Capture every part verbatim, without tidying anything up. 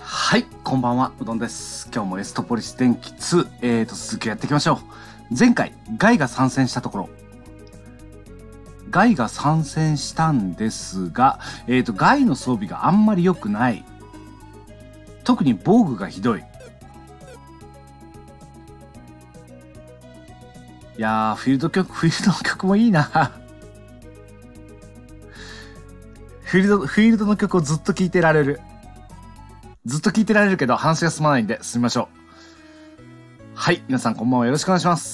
はい、こんばんは、うどんです。今日もエストポリス電気ツー、えーと、続きをやっていきましょう。前回、ガイが参戦したところ、ガイが参戦したんですが、えーと、ガイの装備があんまり良くない。特に防具がひどい。いやー、フィールド曲、フィールドの曲もいいな。フィールド、フィールドの曲をずっと聴いてられる。ずっと聞いてられるけど話が進まないんで進みましょう。はい、皆さんこんばんは、よろしくお願いします。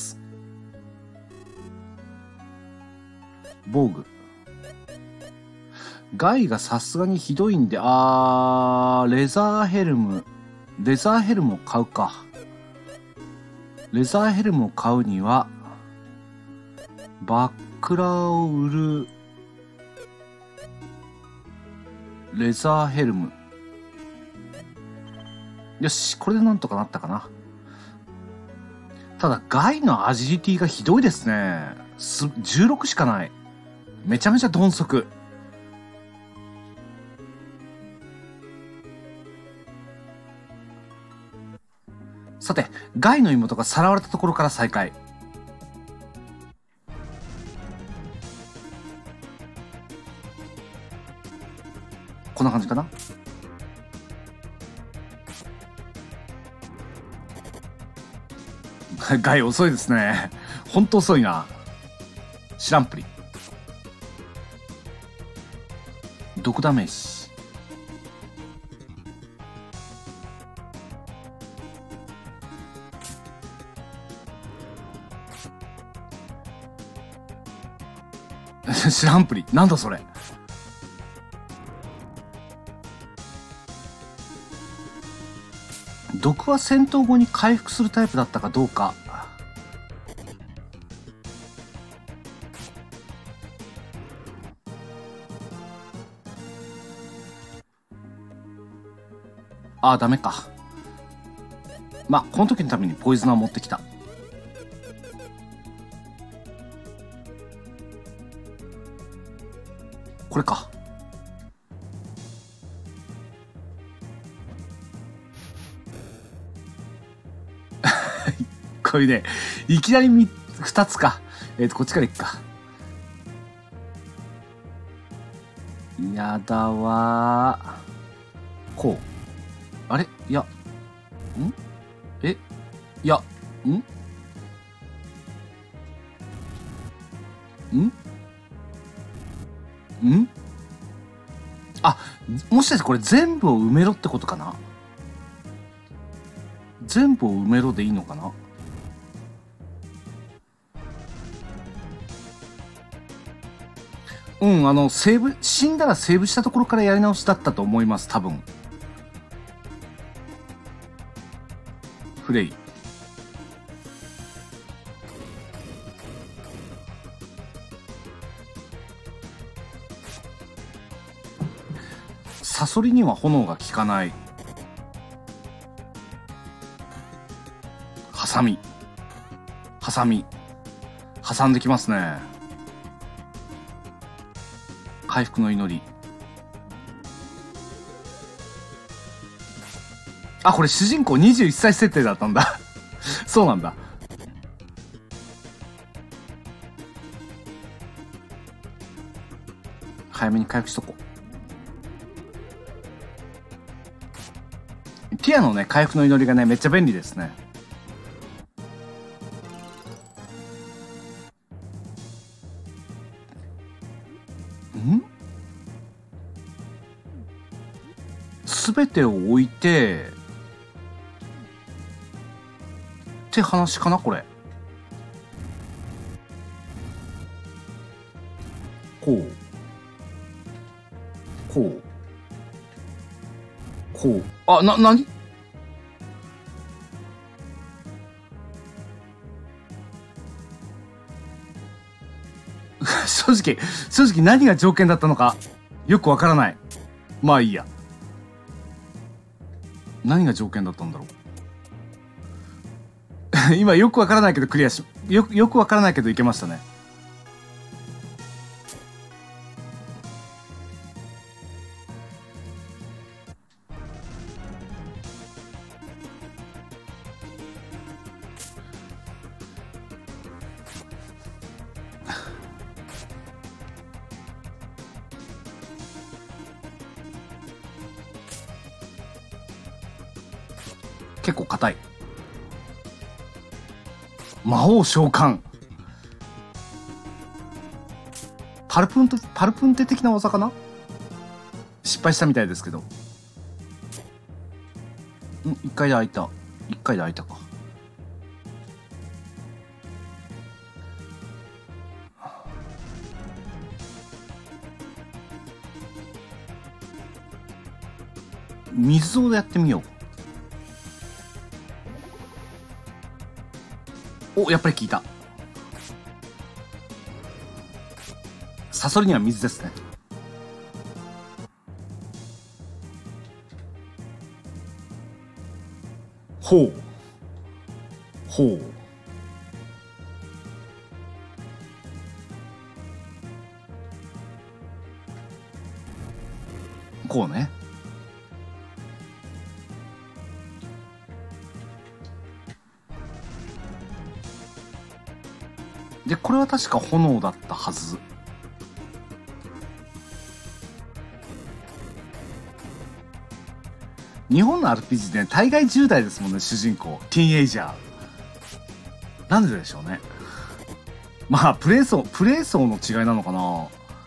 防具。ガイがさすがにひどいんで、あー、レザーヘルム。レザーヘルムを買うか。レザーヘルムを買うには、バックラを売る。レザーヘルム。よし、これでなんとかなったかな。ただ、ガイのアジリティがひどいですね。す、じゅうろくしかない。めちゃめちゃ鈍足。さて、ガイの妹がさらわれたところから再開。こんな感じかな。ガイ遅いですね。ほんと遅いな。知らんぷり。毒ダメージ。知らんぷり。なんだそれ。毒は戦闘後に回復するタイプだったかどうか。ああ、ダメか。まあ、この時のためにポイズナー持ってきた。これか。これね、いきなりふたつか。えっと、こっちからいくか。やだわー。こう。あれいや。んえいや。んんんあ、もしかしてこれ全部を埋めろってことかな。全部を埋めろでいいのかな。うん、あの、セーブ、死んだらセーブしたところからやり直しだったと思います、多分。フレイ。サソリには炎が効かない。ハサミ。ハサミ。挟んできますね。回復の祈り。あ、これ主人公にじゅういっさい設定だったんだ。そうなんだ。早めに回復しとこう。ティアのね、回復の祈りがね、めっちゃ便利ですね。ん？すべてを置いて、って話かな、これ。こう。こう。こう。あ、な、なに正直、正直何が条件だったのか、よくわからない。まあいいや。何が条件だったんだろう。今よくわからないけどクリアし、よく、よくわからないけどいけましたね。 結構硬い。魔法召喚。パルプント、パルプンテ的な技かな。失敗したみたいですけど。ん、一回で開いた。一回で開いたか。水をやってみよう。お、やっぱり効いた。サソリには水ですね。ほう。ほう。こうね。で、これは確か炎だったはず。日本の アールピージー ね、大概じゅう代ですもんね、主人公。ティーンエイジャー。なんででしょうね。まあ、プレイ層、プレイ層の違いなのかな。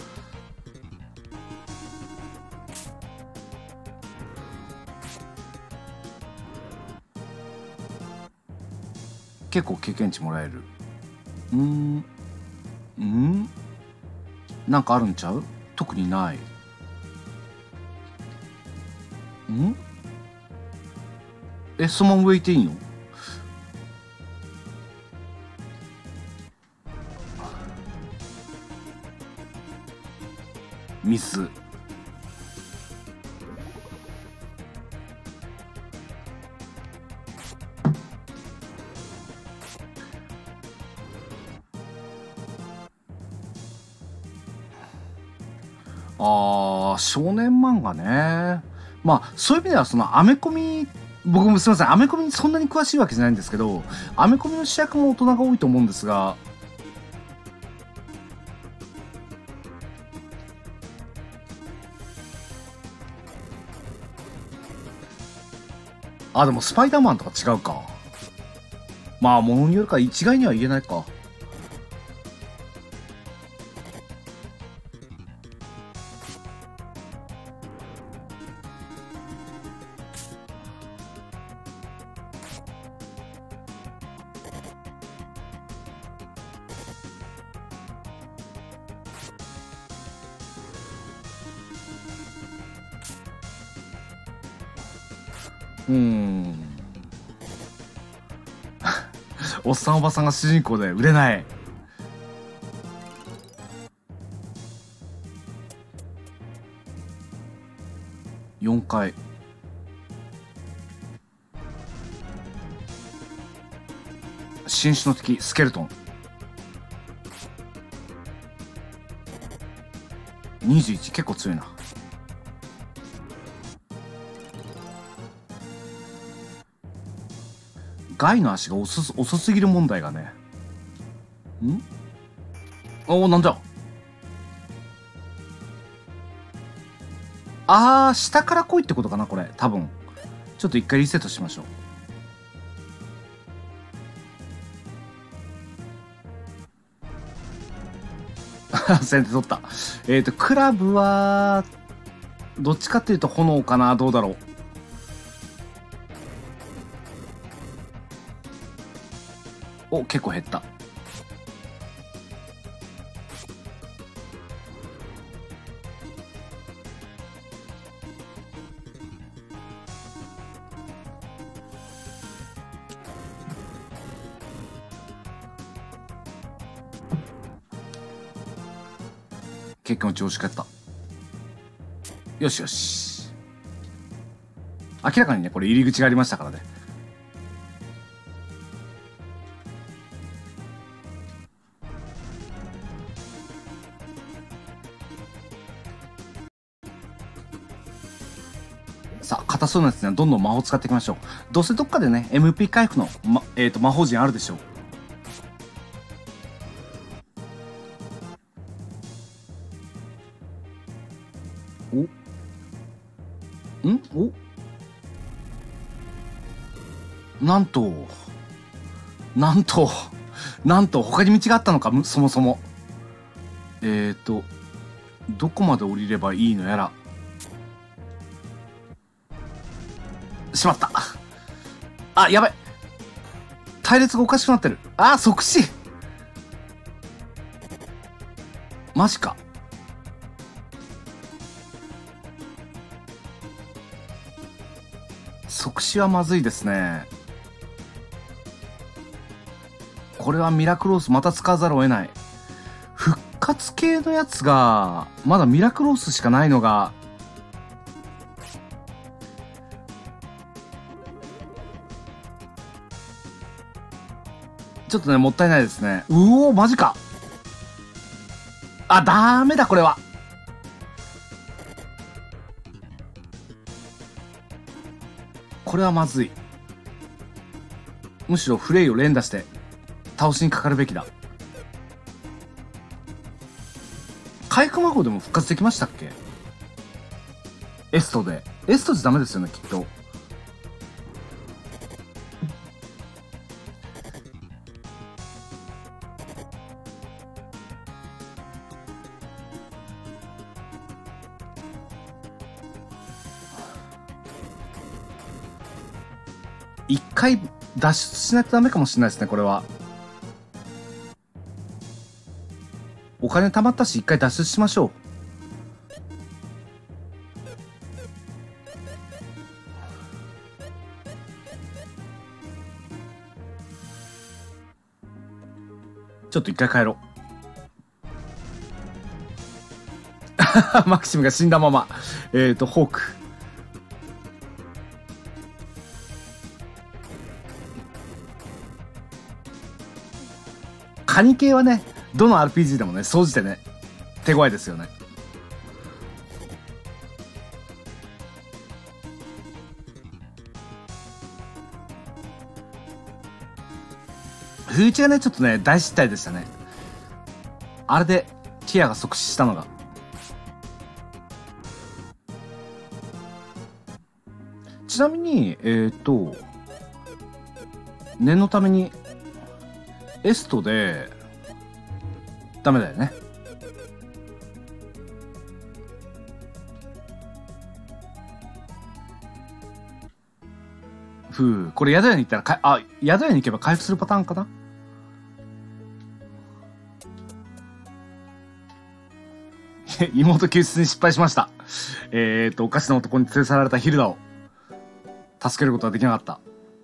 結構経験値もらえる。うーん。うんなんかあるんちゃう？特にない。んえ、そのまま上行っていいの？水。あー、少年漫画ね。まあ、そういう意味では、その、アメコミ、僕もすみません、アメコミにそんなに詳しいわけじゃないんですけど、アメコミの主役も大人が多いと思うんですが、あ、でもスパイダーマンとか違うか。まあ、ものによるから一概には言えないか。うーん。おっさんおばさんが主人公で売れない。よんかい。新種の敵、スケルトン。にじゅういち、結構強いな。ガイの足が遅す、遅すぎる問題がね。んおお、なんだ。あー、下から来いってことかな、これ。多分。ちょっと一回リセットしましょう。先手取った。えっと、クラブは、どっちかっていうと炎かな、どうだろう。お、結構減った。結構調子がやった。よしよし。明らかにね、これ入り口がありましたからね。さあ、硬そうなやつにはどんどん魔法使っていきましょう。どうせどっかでね、エムピー 回復の、ま、えっと、魔法陣あるでしょう。おんおなんと、なんと、なんと、他に道があったのか、そもそも。えーと、どこまで降りればいいのやら。しまった。あ、やばい。隊列がおかしくなってる。あ、即死。マジか。即死はまずいですね。これはミラクロースまた使わざるを得ない。復活系のやつが、まだミラクロースしかないのが、ちょっとね、もったいないですね。うおー、マジか。あ、ダメだ、これは。これはまずい。むしろフレイを連打して倒しにかかるべきだ。回復魔法でも復活できましたっけ？エストで。エストじゃダメですよね、きっと。一回脱出しないとダメかもしれないですね、これは。お金貯まったし、一回脱出しましょう。ちょっと一回帰ろう。マキシムが死んだまま。えっと、ホーク。カニ系はね、どの アールピージー でもね、総じてね、手強いですよね。不意打ちがね、ちょっとね、大失態でしたね。あれで、ティアが即死したのが。ちなみに、えっと、念のために、エストで、ダメだよね。ふう、これ宿屋に行ったらか、あ、宿屋に行けば回復するパターンかな。妹救出に失敗しました。えっと、おかしな男に連れ去られたヒルダを助けることはできなかった。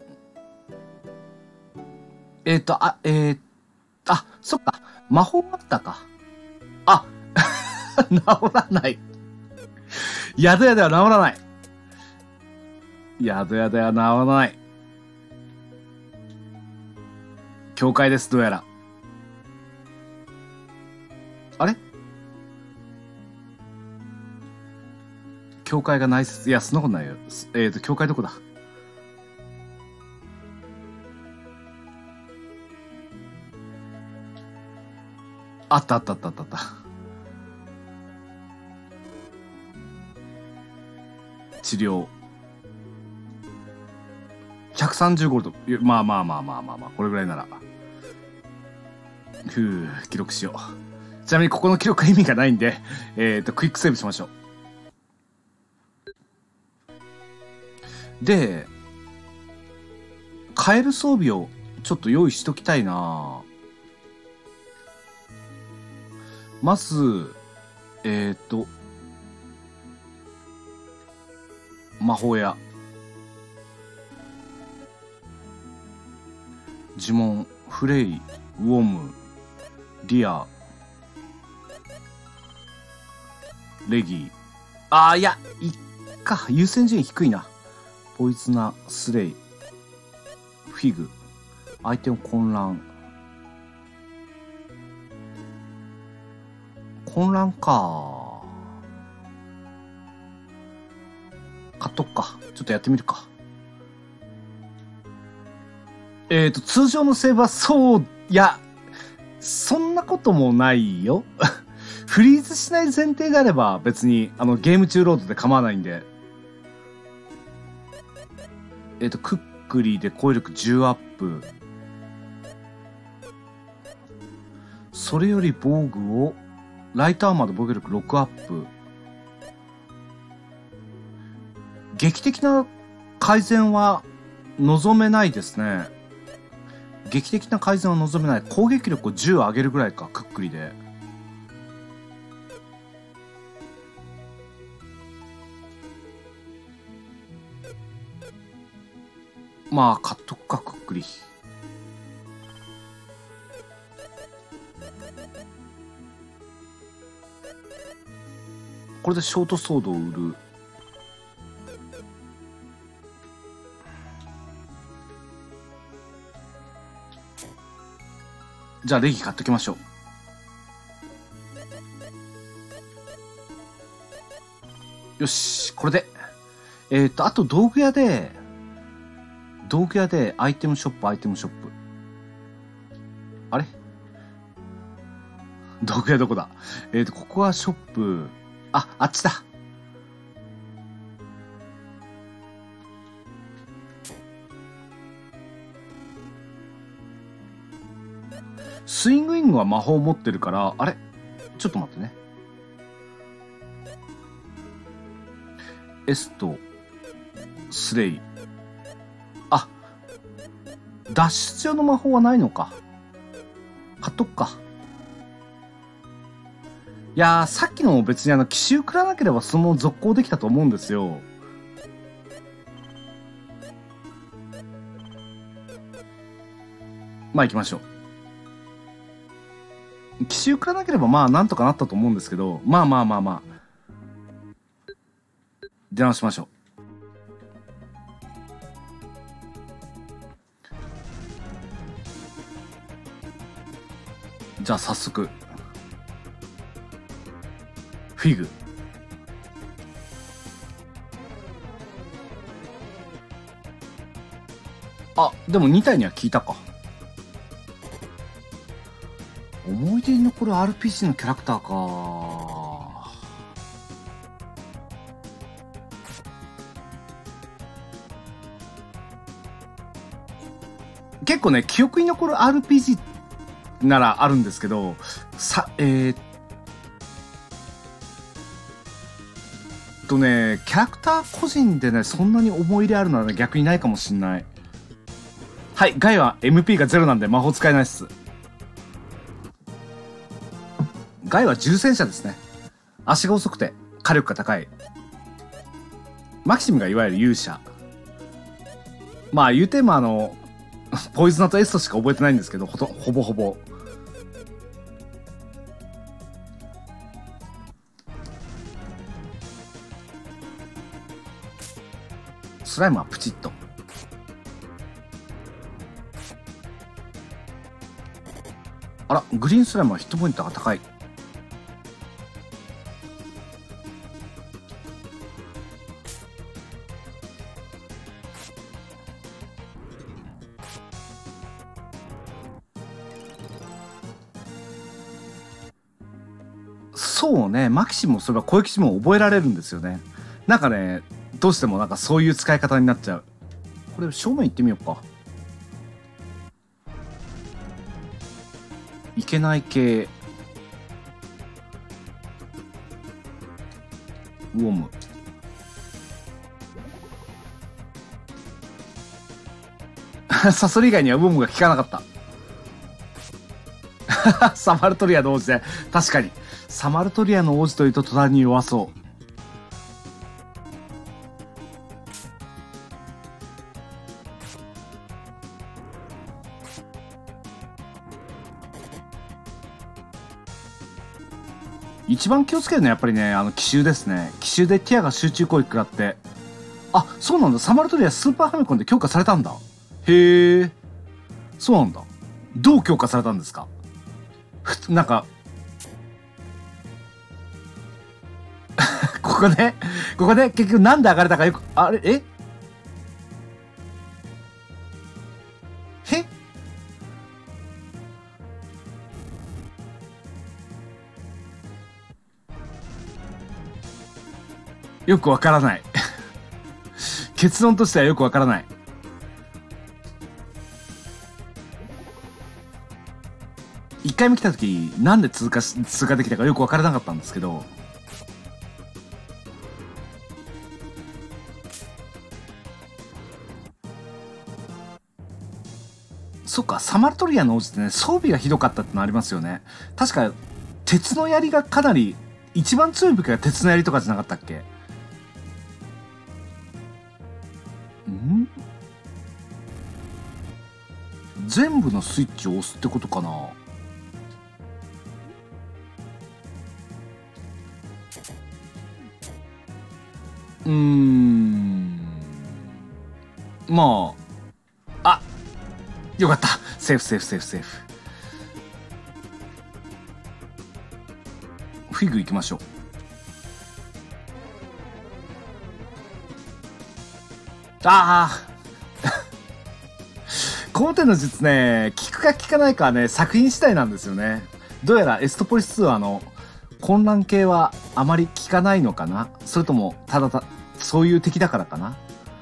えっと、あ、えー、あ、そっか。魔法あったか。あ治らない。宿屋では治らない。宿屋では治らない。教会です、どうやら。あれ教会がない説。いや、そんなことないよ。えっと、教会どこだ？あったあったあったあったあった。治療。ひゃくさんじゅうゴールド。まあまあまあまあまあまあ、これぐらいなら。ふう、記録しよう。ちなみにここの記録は意味がないんで、えっと、クイックセーブしましょう。で、買える装備をちょっと用意しときたいな。まず、えっと、魔法屋。呪文、フレイ、ウォーム、リア、レギー。ああ、いや、いっか。優先順位低いな。ポイズナ、スレイ、フィグ、相手の混乱。混乱か。買っとくか。ちょっとやってみるか。えっと、通常のセーブはそう、いや、そんなこともないよ。フリーズしない前提であれば別にあのゲーム中ロードで構わないんで。えっと、クックリで攻撃力じゅうアップ。それより防具を、ライトアーマーで防御力ろくアップ。劇的な改善は望めないですね。劇的な改善は望めない。攻撃力をじゅう上げるぐらいか、クックリで。まあ、買っとくか、クックリ。これでショートソードを売る。じゃあ、レギ買っときましょう。よし、これで。えっと、あと道具屋で、道具屋でアイテムショップ、アイテムショップ。あれ道具屋どこだ？えっと、ここはショップ。あ、あっちだ。スイングイングは魔法を持ってるから、あれちょっと待ってね。エスト、スレイ。あ、脱出用の魔法はないのか。買っとくか。いやー、さっきのも別にあの、奇襲食らなければその続行できたと思うんですよ。まあ行きましょう。奇襲食らなければまあなんとかなったと思うんですけど、まあまあまあまあ。出直しましょう。じゃあ早速。フィグ。あ、でもに体には聞いたか。思い出に残る アールピージー のキャラクターか。結構ね、記憶に残る アールピージー ならあるんですけど、さ、えー、っとね、キャラクター個人でね、そんなに思い入れあるのはね、逆にないかもしんない。はい、ガイは エムピー がゼロなんで魔法使えないっす。ガイは重戦車ですね。足が遅くて火力が高い。マキシムがいわゆる勇者。まあ言うてもあのポイズナとエストしか覚えてないんですけど、ほとほぼほぼ。スライムはプチッと。あら、グリーンスライムはヒットポイントが高い。そうね、マキシもそれは攻撃値も覚えられるんですよね。なんかね、どうしてもなんかそういう使い方になっちゃう。これ正面行ってみようか。いけない系。ウォーム。サソリ以外にはウォームが効かなかった。サマルトリアの王子で、確かに。サマルトリアの王子というと途端に弱そう。一番気をつけるのはやっぱりね、あの奇襲ですね。奇襲でティアが集中攻撃食らって。あ、そうなんだ。サマルトリアスーパーファミコンで強化されたんだ。へえ。そうなんだ。どう強化されたんですか？ふなんか、ここね、ここね、結局なんで上がれたかよく、あれ、えへよくわからない。結論としてはよくわからない。 回目来た時なんで通過し通過できたかよく分からなかったんですけど、そっか、サマルトリアの王子ってね、装備がひどかったってのありますよね。確か鉄の槍がかなり一番強い武器が鉄の槍とかじゃなかったっけ？ん？全部のスイッチを押すってことかな。うーん、まあ、あ、よかった。セーフセーフセーフセーフ。フィグ行きましょう。ああこの手の術ね、効くか効かないかはね、作品次第なんですよね。どうやらエストポリスツーはあの混乱系はあまり効かないのかな、それともただたそういう敵だからかな。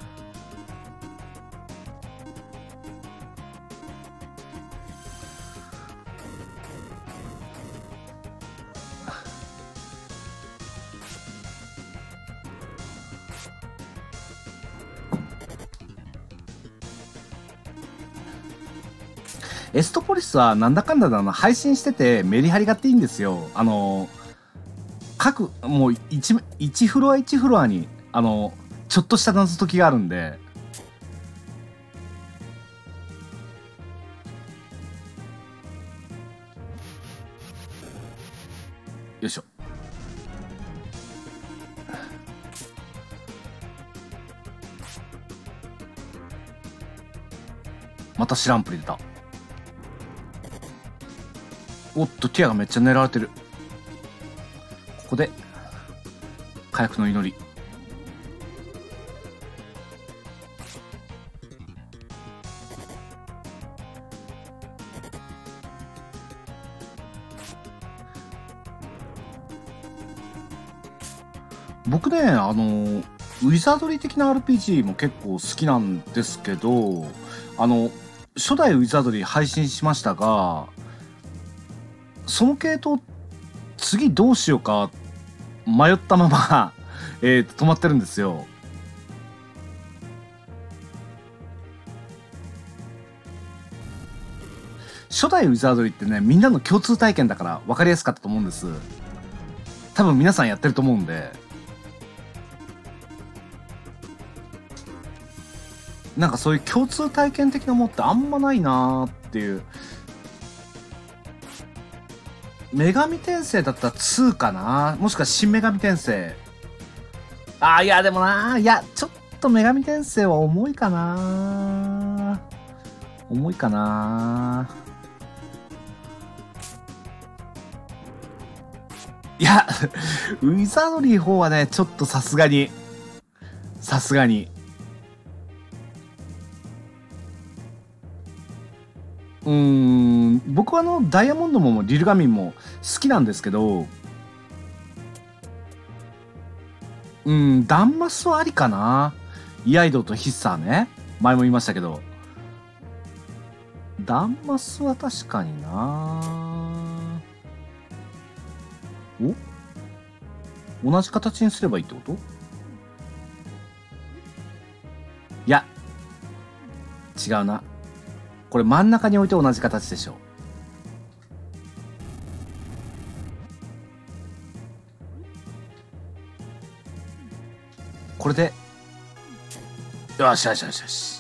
エストポリスはなんだかんだあの配信しててメリハリがあっていいんですよ。あの各もう 1, 1フロアいちフロアにあのちょっとした謎解きがあるんで。よいしょ。また知らんプリ出た。おっとティアがめっちゃ狙われてる。ここで火薬の祈り。僕ね、あのウィザードリー的な アールピージー も結構好きなんですけど、あの初代ウィザードリー配信しましたが、その系統次どうしようか迷ったままえー、止まってるんですよ。初代ウィザードリーってね、みんなの共通体験だから分かりやすかったと思うんです。多分皆さんやってると思うんで。なんかそういう共通体験的なものってあんまないなーっていう。女神転生だったらツーかな、もしくは新女神転生。ああ、いやでもな、いやちょっと女神転生は重いかな、重いかな。いやウィザードリー方はね、ちょっとさすがにさすがにうーん、僕はあのダイヤモンドもリルガミンも好きなんですけど、うん、ダンマスはありかな。イアイドとヒッサーね、前も言いましたけど、ダンマスは確かにな。お、同じ形にすればいいってこと？いや違うな、これ真ん中に置いて同じ形でしょ。これでよしよしよしよし。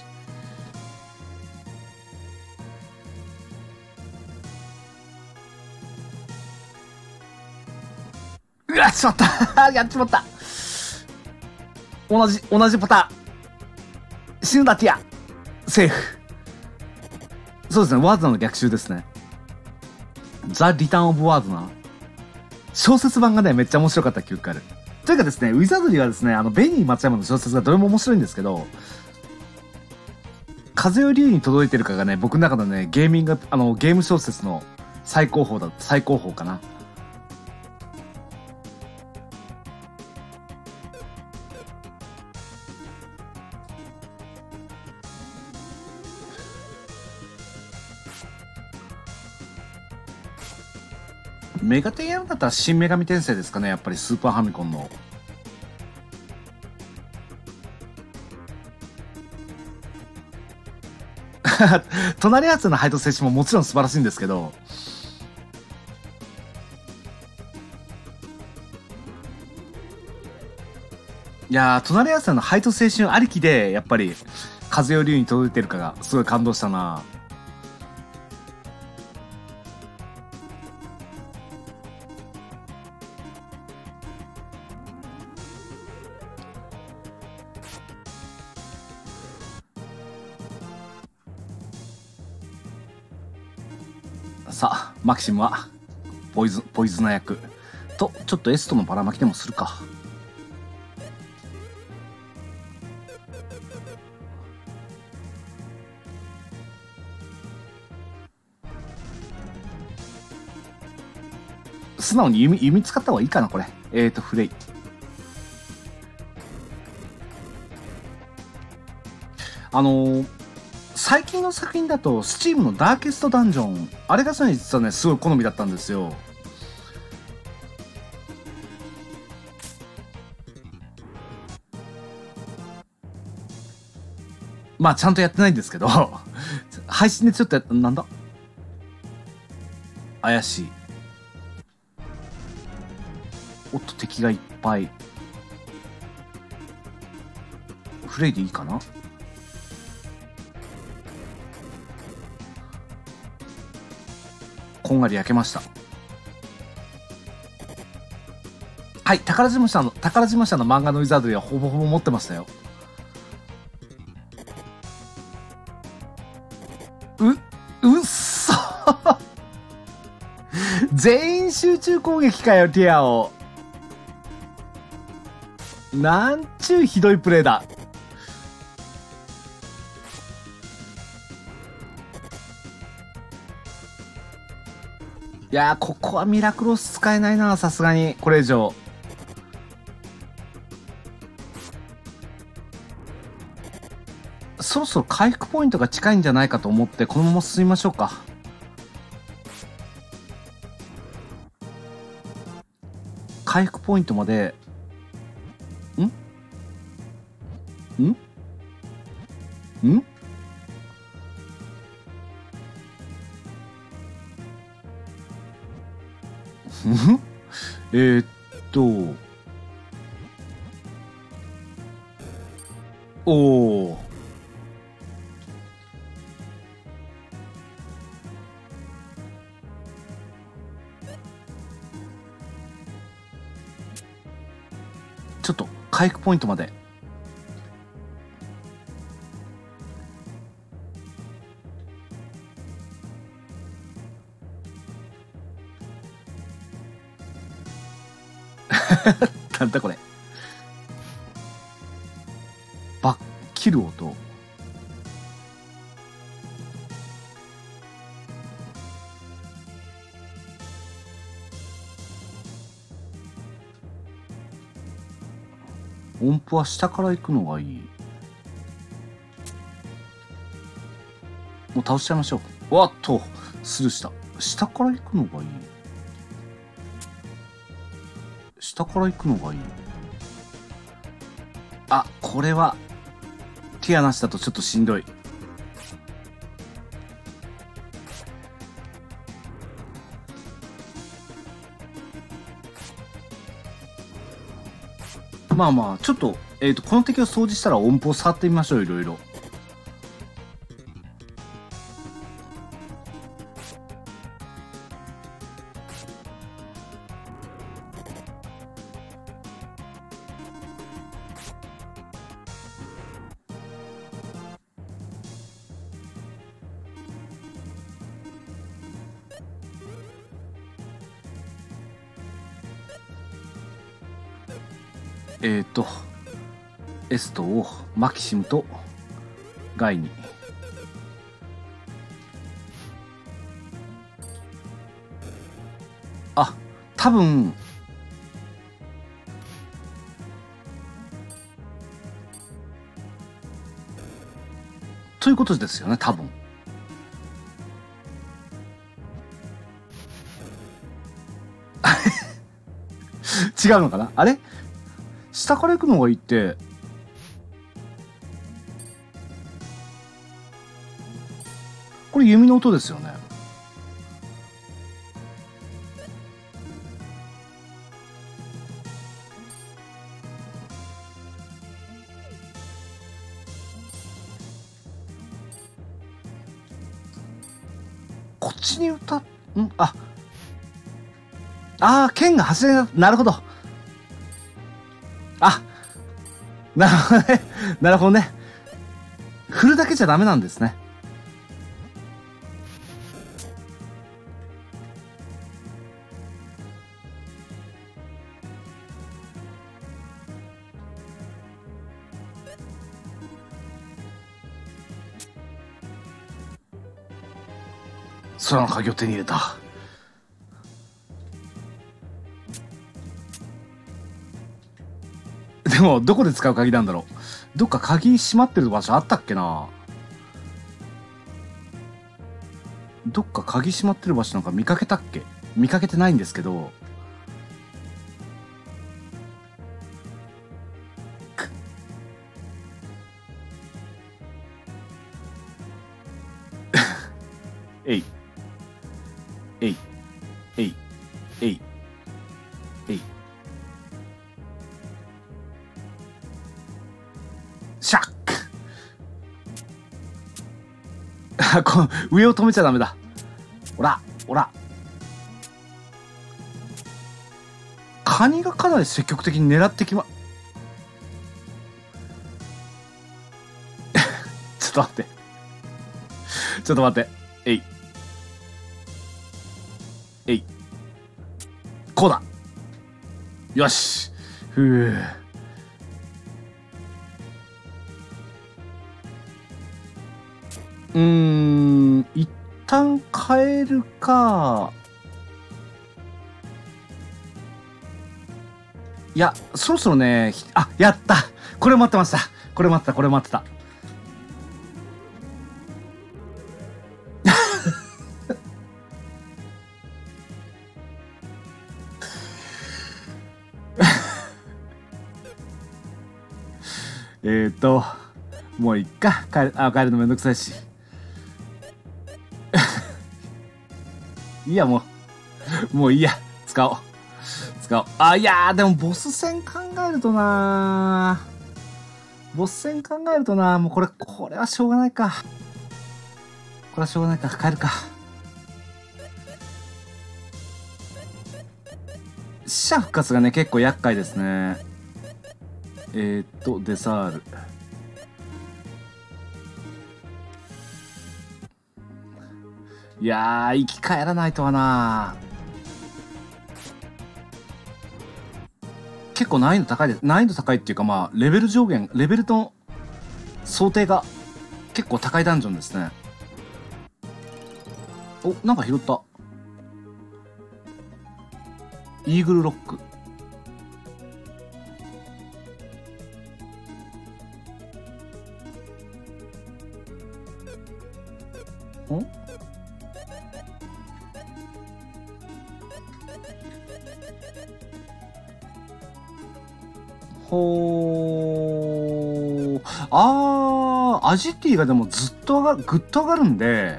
うわしまったやっちまった。同じ同じパターン。死ぬだティアセーフ。そうですね、ワーズナーの逆襲ですね。ザ・リターン・オブ・ワーズナー。小説版がね、めっちゃ面白かった記憶がある。というかですね、ウィザードリーはですね、あの、ベニー松山の小説がどれも面白いんですけど、風よ竜に届いてるかがね、僕の中のね、ゲーミング、あの、ゲーム小説の最高峰だ、最高峰かな。 メガテンやるんだったら新女神転生ですかね、やっぱりスーパーファミコンの。隣り合わせの配当選手ももちろん素晴らしいんですけど、いやー、隣り合わせの配当青春ありきで、やっぱり、風よ龍に届いてるかが、すごい感動したな。さあ、マキシムは、ポイズ、ポイズナー役。と、ちょっとエストのばらまきでもするか。素直に弓、弓使った方がいいかな、これ。えーと、フレイ。あのー、最近の作品だと、スチームのダーケストダンジョン、あれがそうに実はね、すごい好みだったんですよ。まあ、ちゃんとやってないんですけど、配信でちょっとやった、なんだ怪しい。おっと、敵がいっぱい。フレイでいいかな。こんがり焼けました。はい、宝島社の、宝島社の漫画のウィザードリーはほぼほぼ持ってましたよ。う、うっそ全員集中攻撃かよ、ティアを。なんちゅうひどいプレイだ。いやー、ここはミラクロス使えないな、さすがに。これ以上。そろそろ回復ポイントが近いんじゃないかと思って、このまま進みましょうか。回復ポイントまで、んんんえーっと、おー。ちょっと回復ポイントまで。なんだこれ。バッ切る音。音符は下から行くのがいい。もう倒しちゃいましょう。わっと、スルーした。下から行くのがいい。下から行くのがいい。あ、これは、ティアなしだとちょっとしんどい。まあまあ、ちょっと、えっと、この敵を掃除したら音符を触ってみましょう、いろいろ。えっと、エストをマキシムとガイに。あ、多分、ということですよね、多分。 違うのかな。あれ下から行くのがいいって、これ弓の音ですよね。こっちに歌っ、んあ、あー、剣が走れな、なるほど。あ、なるほどね。なるほどね。振るだけじゃダメなんですね。空の鍵を手に入れた。でも、どこで使う鍵なんだろう。どっか鍵閉まってる場所あったっけな。どっか鍵閉まってる場所なんか見かけたっけ。見かけてないんですけど。えい。えい。えい。えい。えい。シャックこの上を止めちゃダメだ。ほら、ほら。カニがかなり積極的に狙ってきま、ちょっと待って。ちょっと待って。えい。えい。こうだ。よし。ふう。うーん、一旦変えるか。いや、そろそろね、あ、やった。これ待ってました。これ待ってた、これ待ってた。えっと、もういっか。帰る、あ、帰るのめんどくさいし。いいや、もう。もういいや。使おう。使おう。あ、いやー、でもボス戦考えるとなー。ボス戦考えるとなー。もうこれ、これはしょうがないか。これはしょうがないか。帰るか。死者復活がね、結構厄介ですね。えー、っと、デサール。いやー、生き返らないとはな。結構難易度高いです。難易度高いっていうか、まあ、レベル上限、レベルの想定が結構高いダンジョンですね。お、なんか拾った。イーグルロック。んほー。あー、アジティがでもずっと上がる、ぐっと上がるんで、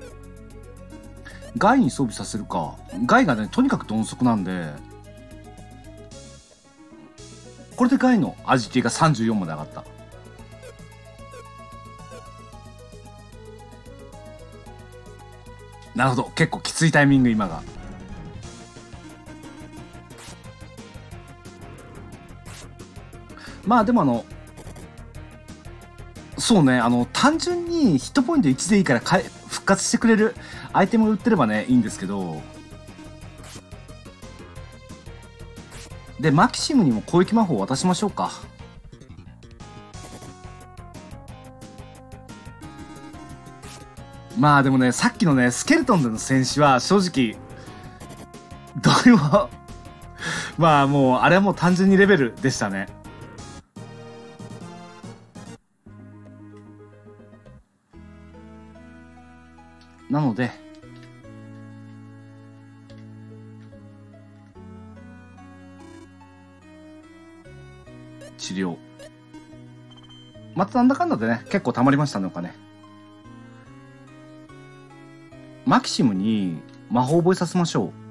ガイに装備させるか。ガイがね、とにかく鈍足なんで、これでガイのアジティがさんじゅうよんまで上がった。なるほど。結構きついタイミング、今が。まあでもあの、そうね、あの、単純にヒットポイントいちでいいからかえ復活してくれるアイテムが売ってればね、いいんですけど、で、マキシムにも攻撃魔法を渡しましょうか。まあでもね、さっきのね、スケルトンでの戦士は正直、どうにもまあもう、あれはもう単純にレベルでしたね。なので、 治療。またなんだかんだでね、結構溜まりましたね、お金。マキシムに魔法覚えさせましょう。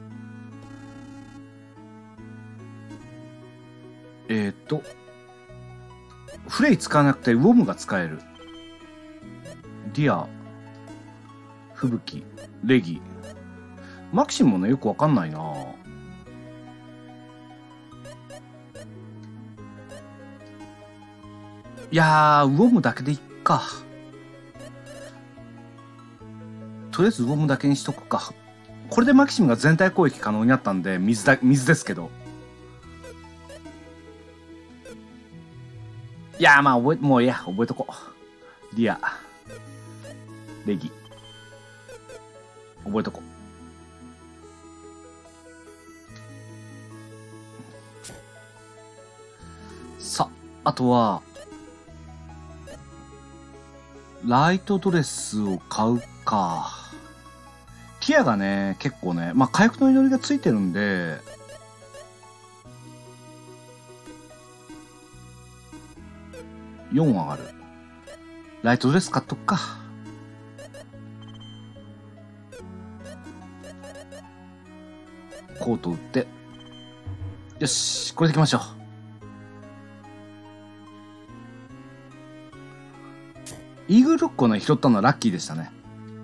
えー、っと、フレイ使わなくてウォムが使える。ディア、吹雪、レギ。マキシムもね、よくわかんないな。いやー、ウォムだけでいっか。とりあえずウォムだけにしとくか。これでマキシムが全体攻撃可能になったんで、水だ、水ですけど。いやー、まあ、覚え、もういいや、覚えとこう。リア、レギ。覚えとこう。さ、あとは、ライトドレスを買うか。ティアがね、結構ね、まあ、回復の祈りがついてるんで、よん上がる。ライトドレス買っとくか。コート売って。よし、これでいきましょう。イーグルロックをね、拾ったのはラッキーでしたね。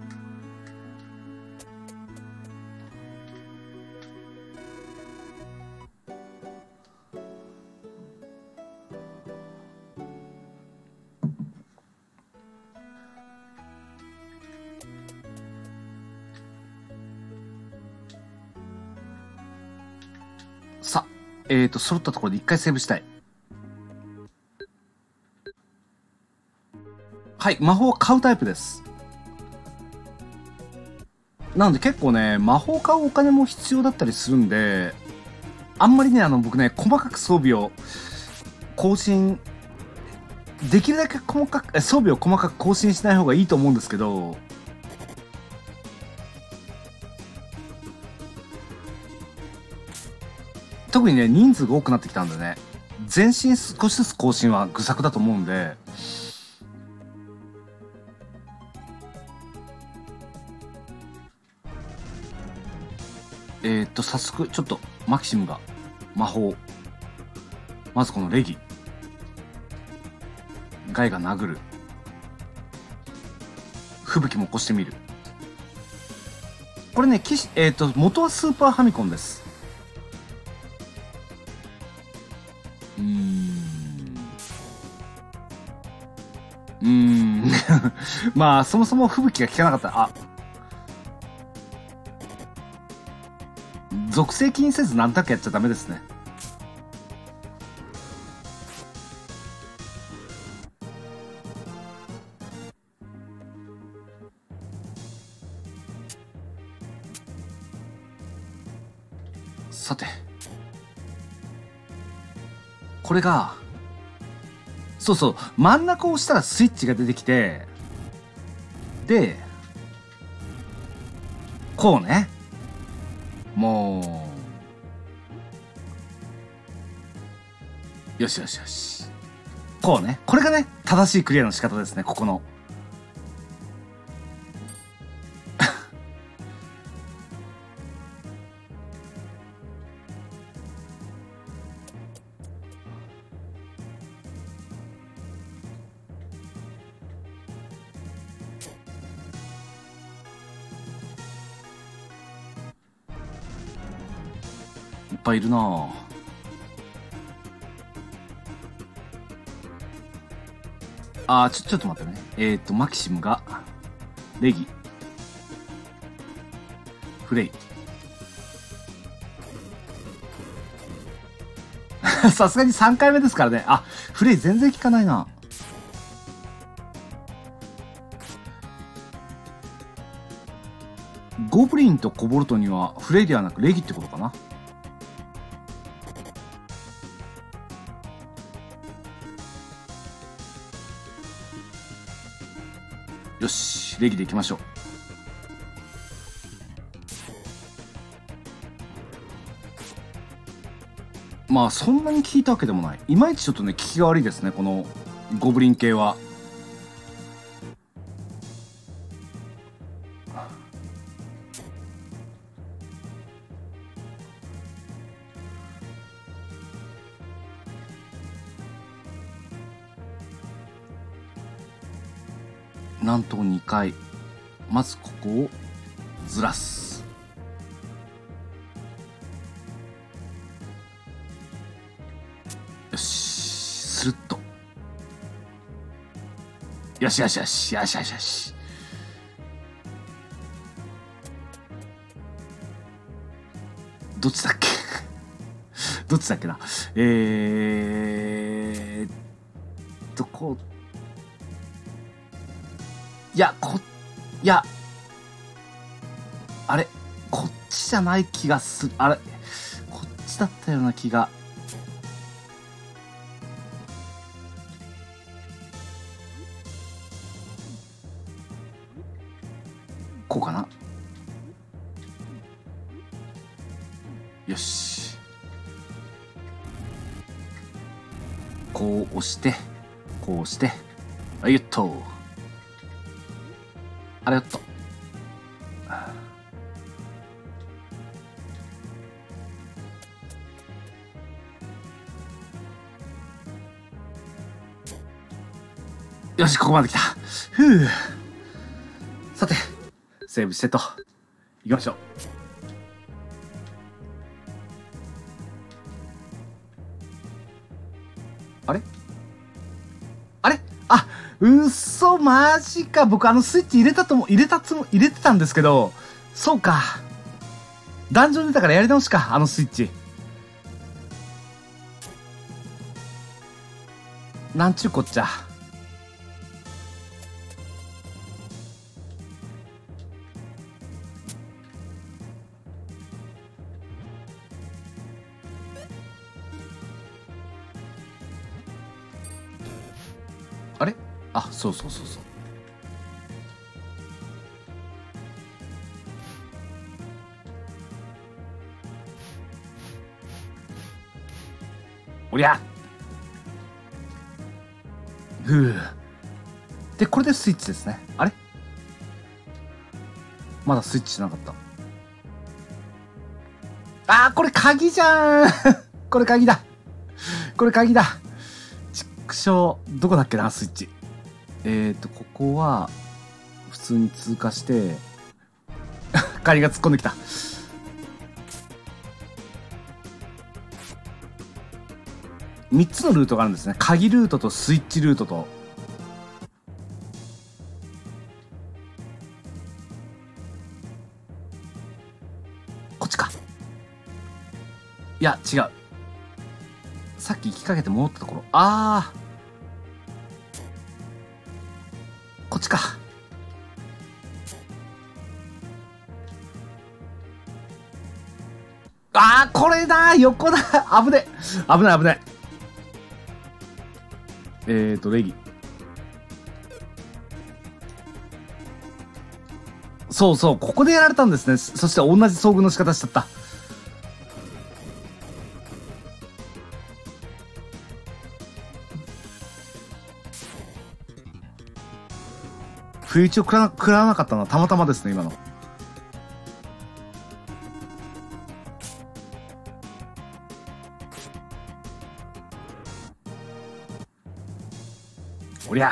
さ、えーと、揃ったところで一回セーブしたい。はい、魔法を買うタイプです。なので結構ね、魔法を買うお金も必要だったりするんで、あんまりね、あの、僕ね、細かく装備を更新、できるだけ細かく、装備を細かく更新しない方がいいと思うんですけど、特にね、人数が多くなってきたんでね、全身少しずつ更新は愚策だと思うんで、えーっと、早速、ちょっと、マキシムが、魔法。まずこのレギ。ガイが殴る。吹雪も起こしてみる。これね、騎士、えーっと、元はスーパーファミコンです。うーん。うーん。まあ、そもそも吹雪が効かなかった。あ。属性気にせず何となくやっちゃダメですね。さて。これが、そうそう、真ん中を押したらスイッチが出てきて、で、こうね。もう、よしよしよし。こうね。これがね、正しいクリアの仕方ですね、ここの。いっぱいいるなぁ。あー、ちょ、ちょっと待ってね。えーっと、マキシムが、レギ、フレイ。さすがにさんかいめですからね。あ、フレイ全然効かないな。ゴブリンとコボルトにはフレイではなくレギってことかな。よし、レギでいきましょう。 まあそんなに効いたわけでもない。いまいちちょっとね効きが悪いですね、このゴブリン系は。なんとにかい。まずここをずらす。よし、スルッと。よしよしよしよしよしよし。どっちだっけどっちだっけな。えーっとこう、いやこいやあれこっちじゃない気がする。あれこっちだったような気が。こうかな。よし、こう押してこう押して、あよっと、あれよっと。よし、ここまで来た。ふう。さてセーブしてといきましょう。あれあれあ、うっそ、マジか。僕あのスイッチ入れたとも、入れたつも、入れてたんですけど、そうか。ダンジョン出たからやり直しか、あのスイッチ。なんちゅうこっちゃ。あれあ、そうそうそうそう。おりゃふう。で、これでスイッチですね。あれまだスイッチしなかった。あー、これ鍵じゃんこれ鍵だ。これ鍵だ。ちくしょう、どこだっけな、スイッチ。えーと、ここは、普通に通過して、鍵が突っ込んできた。みっつのルートがあるんですね。鍵ルートとスイッチルートと。こっちか。いや、違う。さっき行きかけて戻ったところ。あー。こっちか。あー、これだ、横だ。危ね。危ない危ない。えーと、レギ。そうそう、ここでやられたんですね。そして同じ遭遇の仕方しちゃった。不意打ちを食らな、食らわなかったのはたまたまですね、今の。おりゃ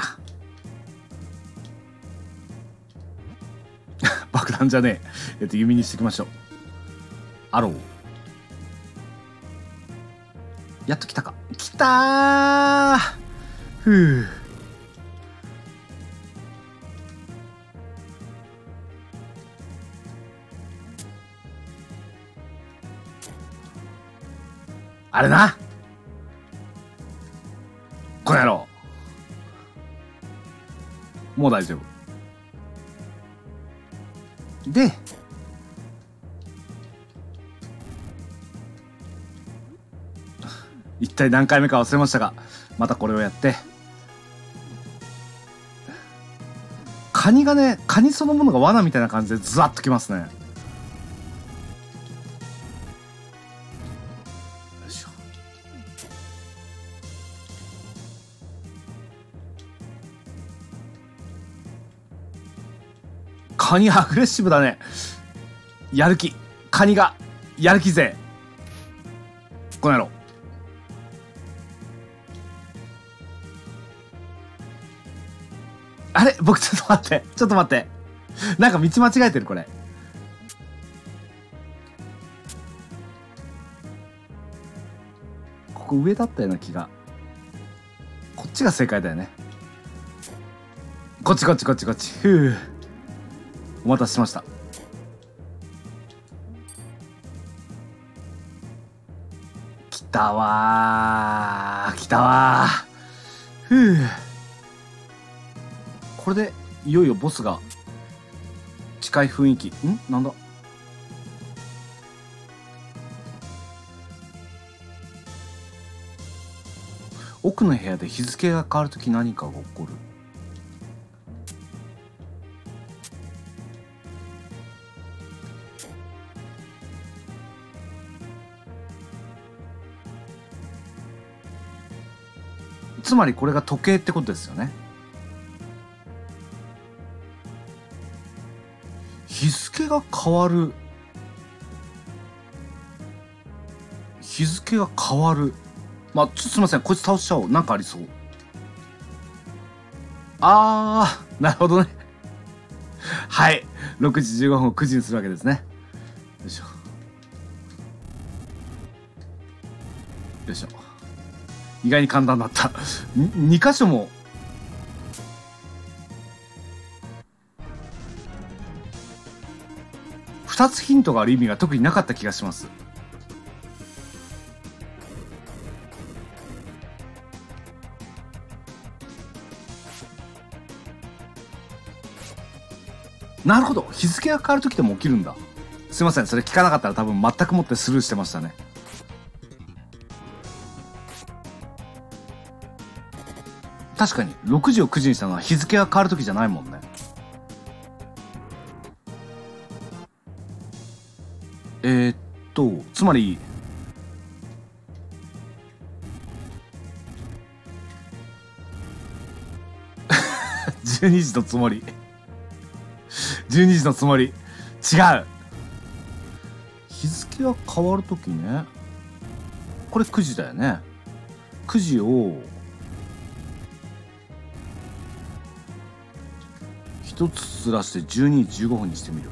爆弾じゃねえ。えっと、弓にしていきましょう。アロー。やっと来たか。来たー。ふう。あれな。この野郎。もう大丈夫。で、一体何回目か忘れましたが、またこれをやって、カニがね、カニそのものが罠みたいな感じでズワッときますね。よいしょ。 カニアグレッシブだね。やる気。カニが、やる気ぜ。この野郎。あれ僕ちょっと待って。ちょっと待って。なんか道間違えてる、これ。ここ上だったような気が。こっちが正解だよね。こっちこっちこっちこっち。ふう。お待たせしました。来たわー。来たわー。ふう。これで、いよいよボスが、近い雰囲気。んなんだ奥の部屋で日付が変わるとき何かが起こる。つまりこれが時計ってことですよね。日付が変わる。日付が変わる。まあ、ちょっとすいません。こいつ倒しちゃおう。なんかありそう。あー、なるほどね。はい。ろくじじゅうごふんをくじにするわけですね。よいしょ。よいしょ。意外に簡単だった。に箇所も。ふたつヒントがある意味が特になかった気がします。なるほど。日付が変わるときでも起きるんだ。すいません。それ聞かなかったら多分全くもってスルーしてましたね。確かに、ろくじをくじにしたのは日付が変わるときじゃないもんね。えー、っと、つまり、じゅうにじのつもり。じゅうにじのつもり。違う。日付が変わるときね。これくじだよね。くじを、一つずらしてじゅうにじじゅうごふんにしてみる。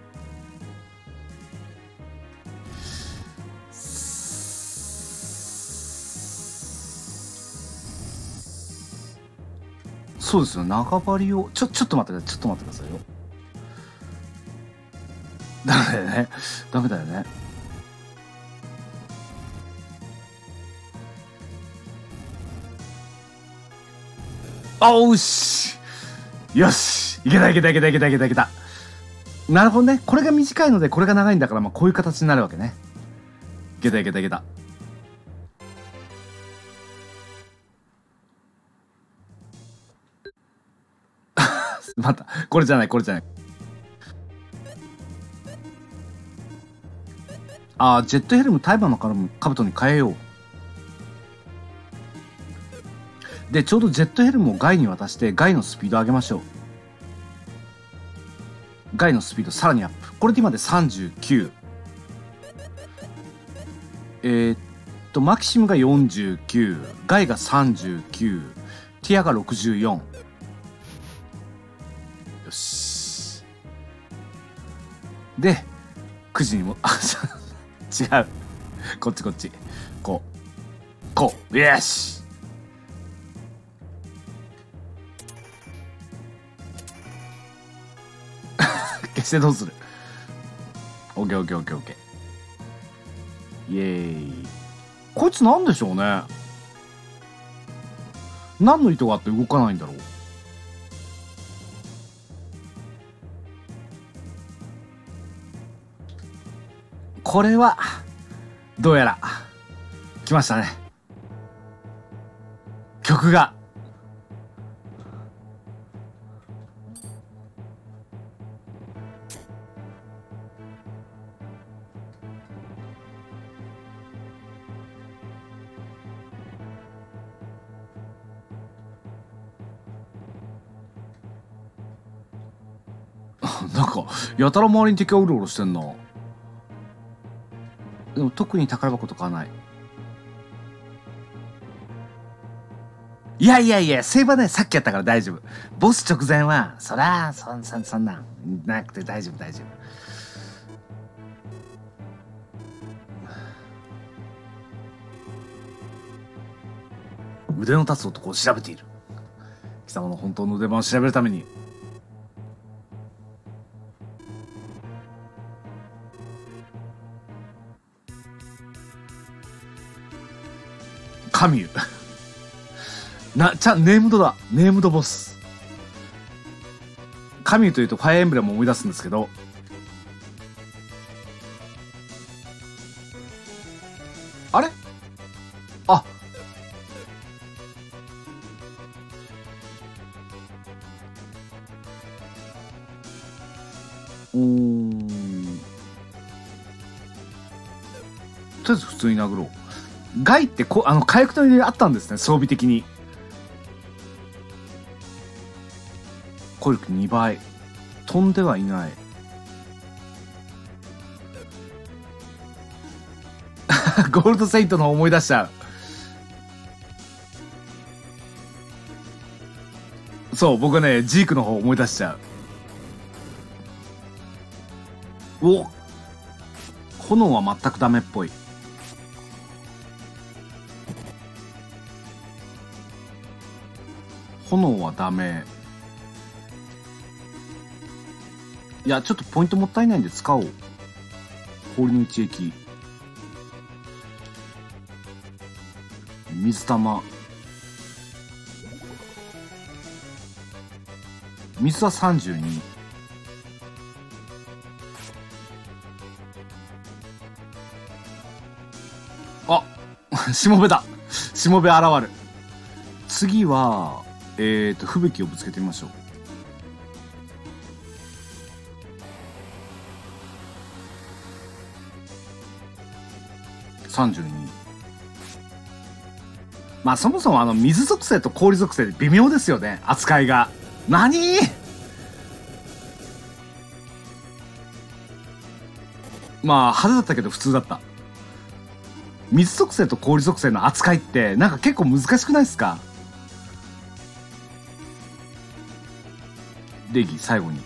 そうですよ。長張りを、ちょ、ちょっと待ってください。ちょっと待ってくださいよ。ダメだよね。ダメだよね。あ、おし。よし。いけたいけたいけたいけたいけたいけた。なるほどね。これが短いので、これが長いんだから、まあこういう形になるわけね。いけたいけたいけた。また、これじゃない、これじゃない。あー、ジェットヘルム、タイマーのカブトに変えよう。で、ちょうどジェットヘルムをガイに渡して、ガイのスピード上げましょう。ガイのスピードさらにアップ。これで今でさんじゅうきゅう。えー、っと、マキシムがよんじゅうきゅう。ガイがさんじゅうきゅう。ティアがろくじゅうよん。よし。で、くじにも、あ、違う。こっちこっち。こう。こう。よし。消してどうする？オッケーオッケーオッケーオッケー。イエーイ。こいつなんでしょうね。何の意図があって動かないんだろう。これは、どうやら、来ましたね。曲が。 なんか、やたら周りに敵がうろうろしてんな。でも特に宝箱とかはない。いやいやいや、セーブはね、さっきやったから大丈夫。ボス直前は、そら、そん、そん、そんなん、なくて大丈夫、大丈夫。腕の立つ男を調べている。貴様の本当の腕番を調べるために。カミュな、ちゃん、ネームドだ。ネームドボス。カミュというとファイアーエンブレムを思い出すんですけど、あれあ、うーん。とりあえず普通に殴ろう。ガイってこ、あの、火薬と入れあったんですね、装備的に。攻力にばい。飛んではいない。ゴールドセイントの思い出しちゃう。そう、僕はね、ジークの方思い出しちゃう。お、炎は全くダメっぽい。炎はダメ。いや、ちょっとポイントもったいないんで使おう。氷の一撃。水玉。水はさんじゅうに。あ、しもべだ。しもべ現る。次は、えっと、吹雪をぶつけてみましょう。さんじゅうに。まあそもそもあの水属性と氷属性で微妙ですよね、扱いが。何まあ派手だったけど普通だった。水属性と氷属性の扱いってなんか結構難しくないですか？礼儀最後に。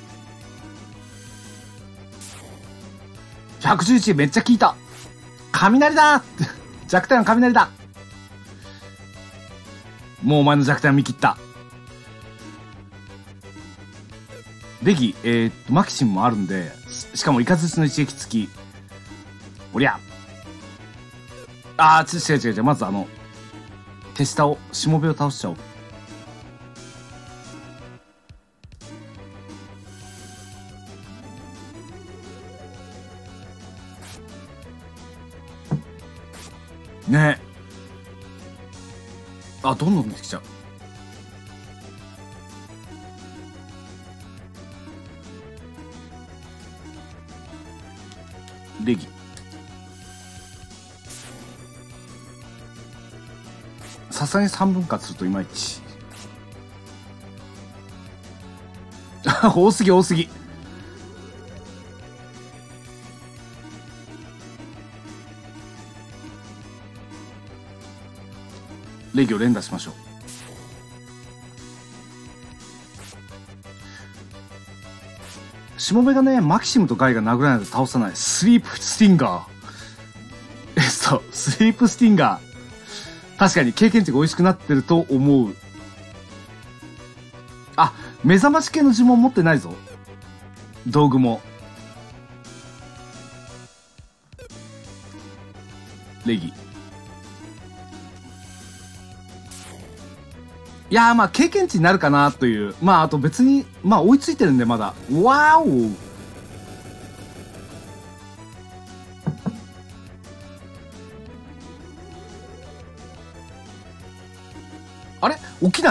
ひゃくじゅういちめっちゃ効いた。雷だ弱点は雷だ。もうお前の弱点は見切った。レギ、えー、っと、マキシムもあるんで、しかもイカズチの一撃付き。おりゃ。あー、ち違う違う違う。まずあの、手下を、しもべを倒しちゃおう。ねえ。あ、どんどん出てきちゃう。レギ。さすがにさんぶん割するといまいち。多すぎ多すぎ。レギを連打しましょう。しもべがね、マキシムとガイが殴らないと倒さない。スリープスティンガー。えっと、スリープスティンガー。確かに経験値が美味しくなってると思う。あ、目覚まし系の呪文持ってないぞ。道具も。レギ。いやーまあ経験値になるかなという。まああと別に、まあ追いついてるんでまだ。わーお。あれ起きない。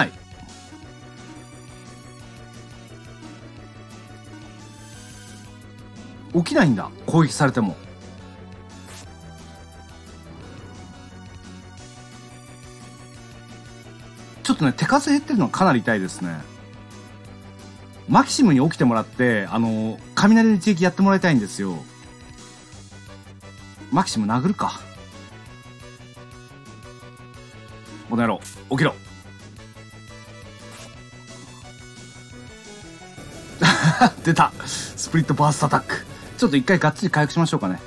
起きないんだ。攻撃されても。ちょっとね、手数減ってるのはかなり痛いですね。 マキシムに起きてもらって、あの、雷の一撃やってもらいたいんですよ。マキシム殴るか。この野郎、起きろ。出た。スプリットバーストアタック。ちょっと一回がっつり回復しましょうかね。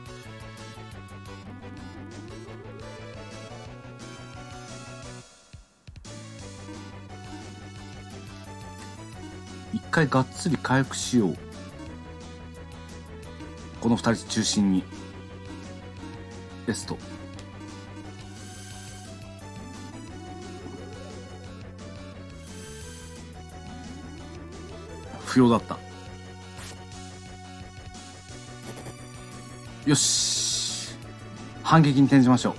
一回がっつり回復しよう。この二人中心に。エスト。不要だった。よし。反撃に転じましょ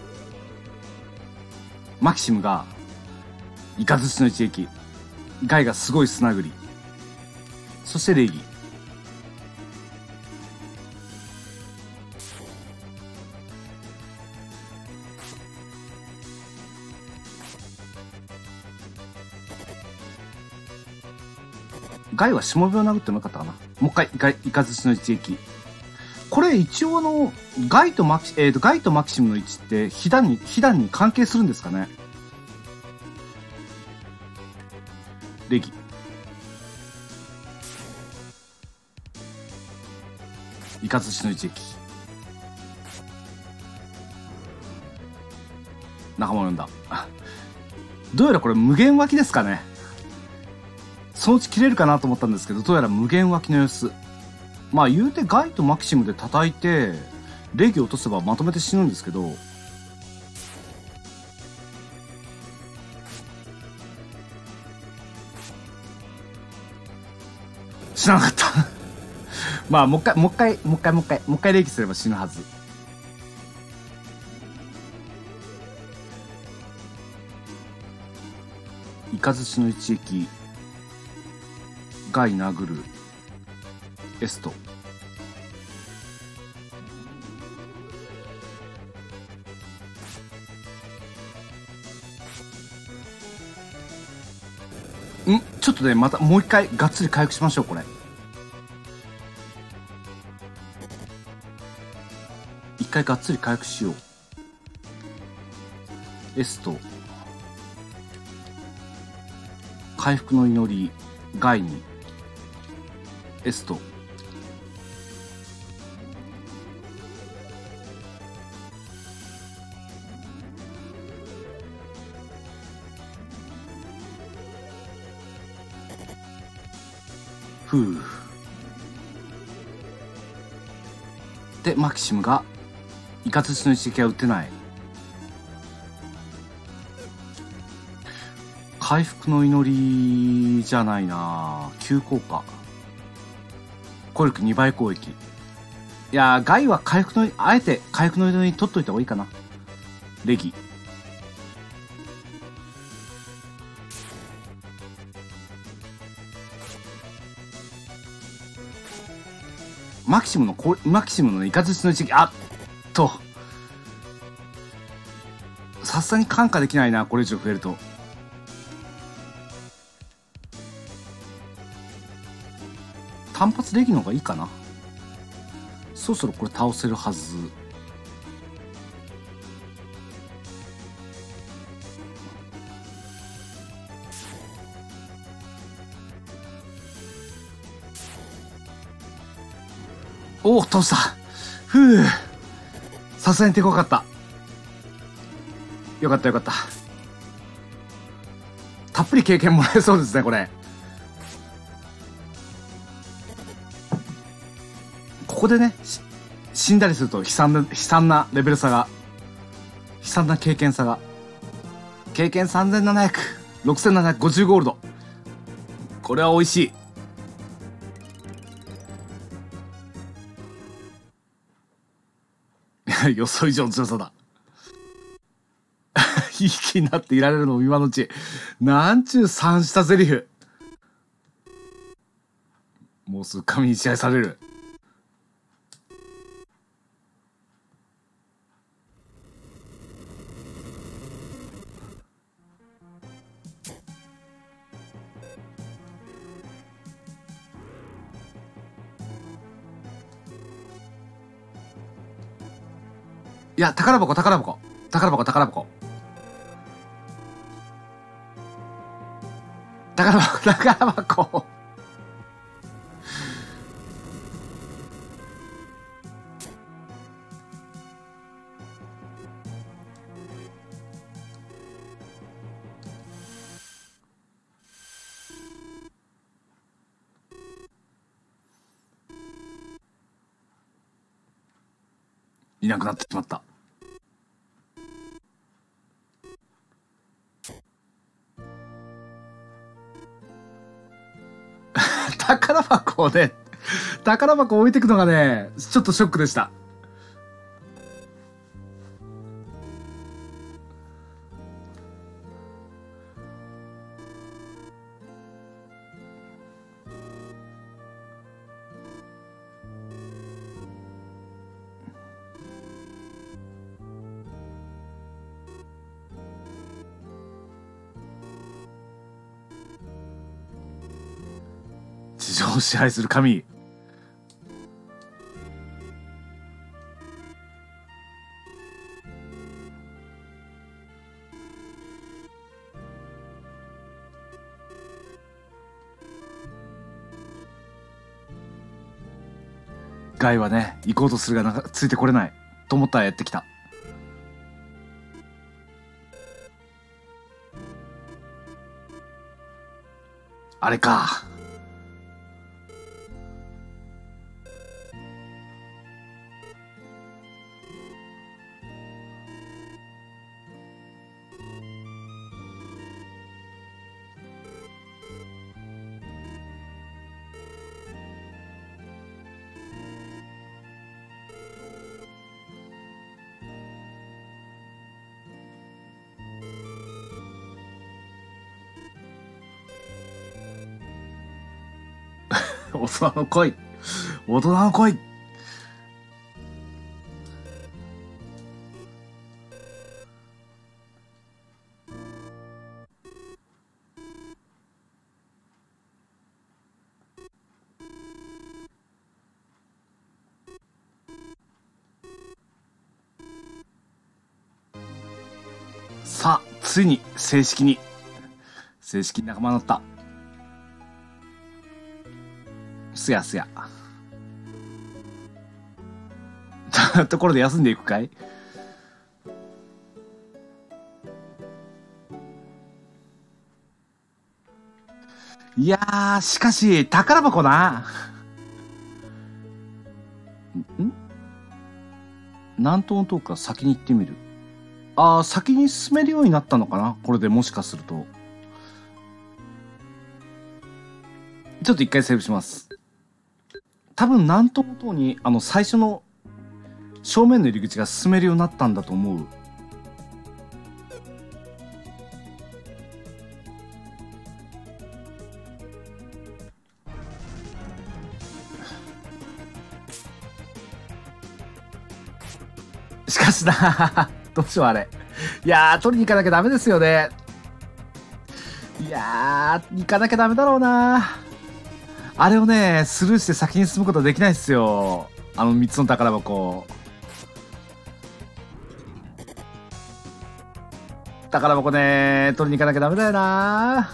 う。マキシムが、イカズチの一撃。ガイがすごい砂繰り。そして礼儀。ガイはしもべを殴ってもよかったかな。もう一回、ガイ、イカズチの一撃。これ一応あの、ガイとマキ、えっと、ガイとマキシムの位置って、被弾に、被弾に関係するんですかね。礼儀。イカズチの一撃。仲間を呼んだ。どうやらこれ無限脇ですかね。そのうち切れるかなと思ったんですけど、どうやら無限脇の様子。まあ言うてガイとマキシムで叩いて、礼儀落とせばまとめて死ぬんですけど、死ななかった。まあもう一回、もう一回、もう一回、もう一回、もう一回礼儀すれば死ぬはず。イカズチの一撃。ガイ殴る。エスト。んちょっとね、またもう一回がっつり回復しましょう、これ。一回がっつり回復しよう。エスト。回復の祈り、ガイに。エスト。ふう。で、マキシムが、イカズチの一撃は打てない。回復の祈りじゃないな。急降下。攻力にばい攻撃。いやー、ガイは回復の、あえて回復の祈りに取っといた方がいいかな。レギ。マキシムの、マキシムのイカズチの一撃、あっと。さすがに感化できないな、これ以上増えると。単発レギの方がいいかな。そろそろこれ倒せるはず。おお、倒した。ふう。さすがに手強かった。よかったよかった。たっぷり経験もらえそうですね、これ。ここでね、死んだりすると悲惨な、悲惨なレベル差が、悲惨な経験差が。経験さんぜんななひゃく、ろくせんななひゃくごじゅうゴールド。これは美味しい。予想以上の強さだ。いい気になっていられるのも今のうち。なんちゅう三下ゼリフ。もうすぐ神に支配される。 いや、宝箱、宝箱。宝箱、宝箱。宝箱、宝箱。いなくなってしまった。宝箱をね、宝箱を置いていくのがね、ちょっとショックでした。地上を支配する神。ガイはね、行こうとするがなかついてこれないと思ったらやってきた。あれか。大人の恋。大人の恋。さあ、ついに正式に、正式に仲間になった。すやすや。ところで休んでいくかい？いやー、しかし、宝箱な。ん南東の遠くから先に行ってみる。ああ、先に進めるようになったのかなこれでもしかすると。ちょっと一回セーブします。多分南東の塔にあの最初の正面の入り口が進めるようになったんだと思う。よしかしなどうしようあれ。いやー、取りに行かなきゃダメですよね。いやー、行かなきゃダメだろうな。あれをね、スルーして先に進むことはできないっすよ。あのみっつの宝箱。宝箱ね、取りに行かなきゃダメだよな。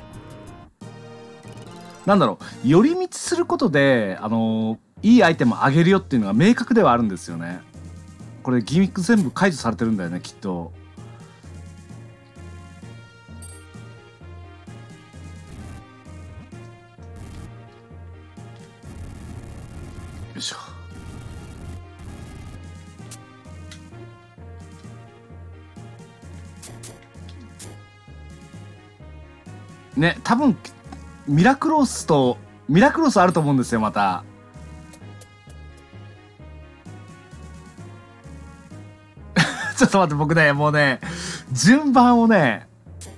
なんだろう、寄り道することで、あのー、いいアイテムあげるよっていうのが明確ではあるんですよね。これギミック全部解除されてるんだよね、きっと。よいしょ。ね、多分ミラクロスとミラクロスあると思うんですよ、また。ちょっと待って、僕ね、もうね、順番をね、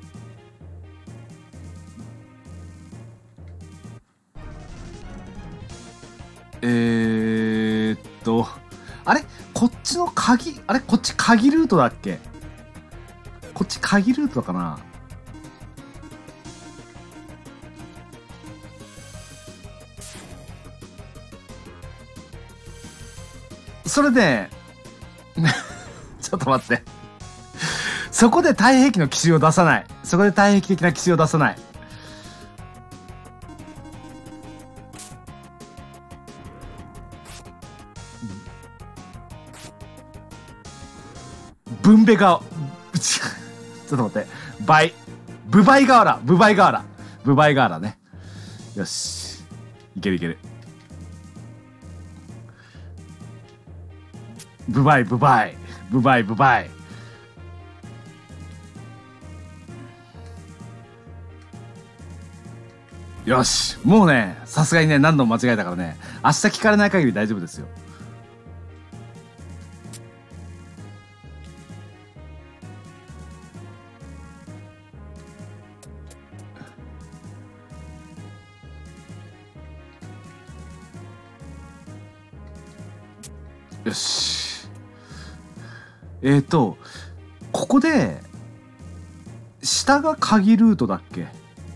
えーっと、あれこっちの鍵、あれこっち鍵ルートだっけ？こっち鍵ルートかな？それで、 ちょっと待って。そこで体壁の奇襲を出さない。そこで体壁的な奇襲を出さない。ブンベガ、ちょっと待って。バイ。ブバイガーラ。ブバイガーラ。ブバイガーラね。よし。いけるいける。ブバイ、ブバイ。ブバイ、ブバイ。よし。もうね、さすがにね、何度も間違えたからね。明日聞かれない限り大丈夫ですよ。よし。えーと、ここで、下が鍵ルートだっけ？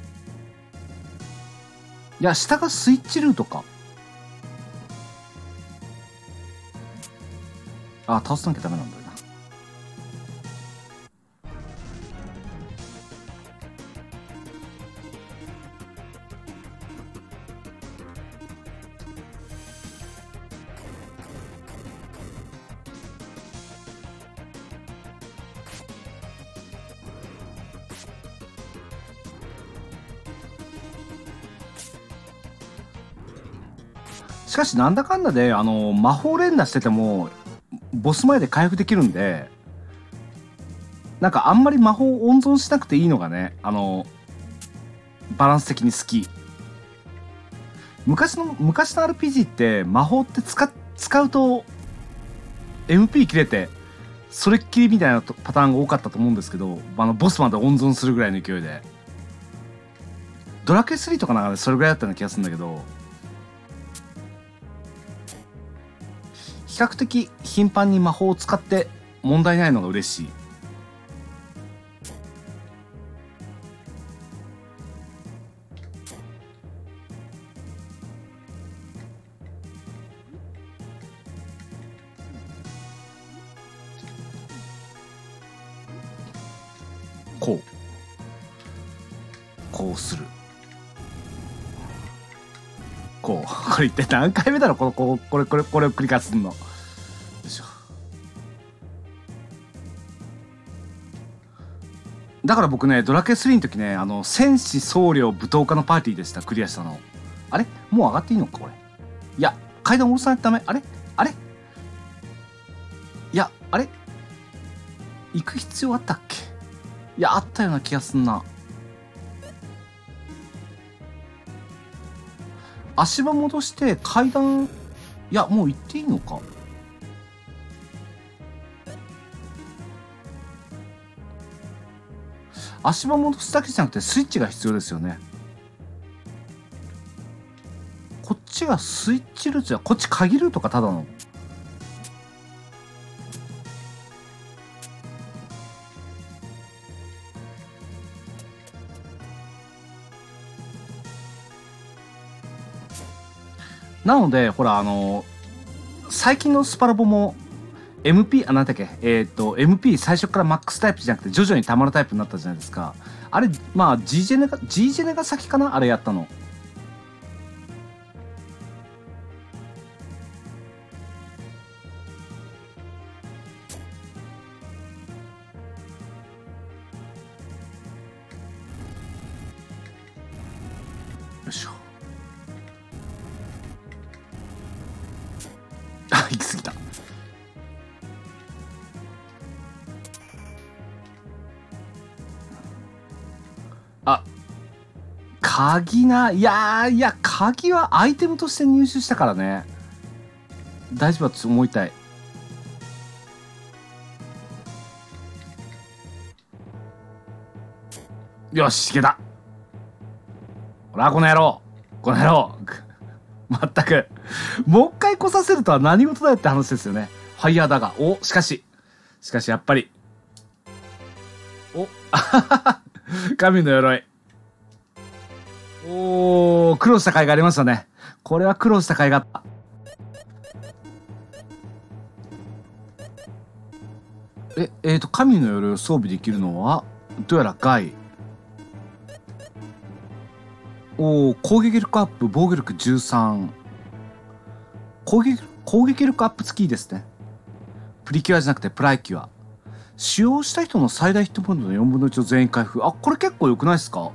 いや、下がスイッチルートか。あ、倒さなきゃダメなんだよな。しかしなんだかんだであの魔法連打しててもボス前で回復できるんで、なんかあんまり魔法を温存しなくていいのがね、あのバランス的に好き。昔の昔の アールピージー って魔法って使使うと エムピー 切れてそれっきりみたいなパターンが多かったと思うんですけど、あのボスまで温存するぐらいの勢いで、ドラクエスリーとかなんかでそれぐらいだったような気がするんだけど、比較的頻繁に魔法を使って問題ないのが嬉しい。こうこうする。こうこれ一体何回目だろこのここれこれこれを繰り返すの。よいしょ。だから僕ねドラクエスリーの時ね、あの戦士僧侶舞踏家のパーティーでした。クリアしたの。あれもう上がっていいのかこれ。いや階段下ろさないとダメ。あれあれいやあれ行く必要あったっけ。いやあったような気がすんな。足場戻して階段、いやもう行っていいのか。足場戻すだけじゃなくてスイッチが必要ですよね。こっちがスイッチルートや、こっち鍵ルートかただの。なのでほらあの最近のスパラボも エムピー あなんだっけえっ、ー、と エムピー 最初からマックスタイプじゃなくて徐々にたまるタイプになったじゃないですか。あれまあ G ジェネが G ジェネが先かな、あれやったの。よいしょ。あ行き過ぎた。あ鍵な、いやいや鍵はアイテムとして入手したからね大丈夫だと思いたい。よしいけた。ほらこの野郎この野郎まったくもう一回来させるとは何事だよって話ですよね。ファイヤーだが、おしかししかしやっぱりおあはは神の鎧。おー苦労した甲斐がありましたね。これは苦労した甲斐があった。 え、えーと、神の鎧を装備できるのは、どうやらガイ。おお、攻撃力アップ、防御力じゅうさん。攻撃、攻撃力アップ付きですね。プリキュアじゃなくてプライキュア。使用した人の最大ヒットポイントのよんぶんのいちを全員回復。あ、これ結構良くないですか？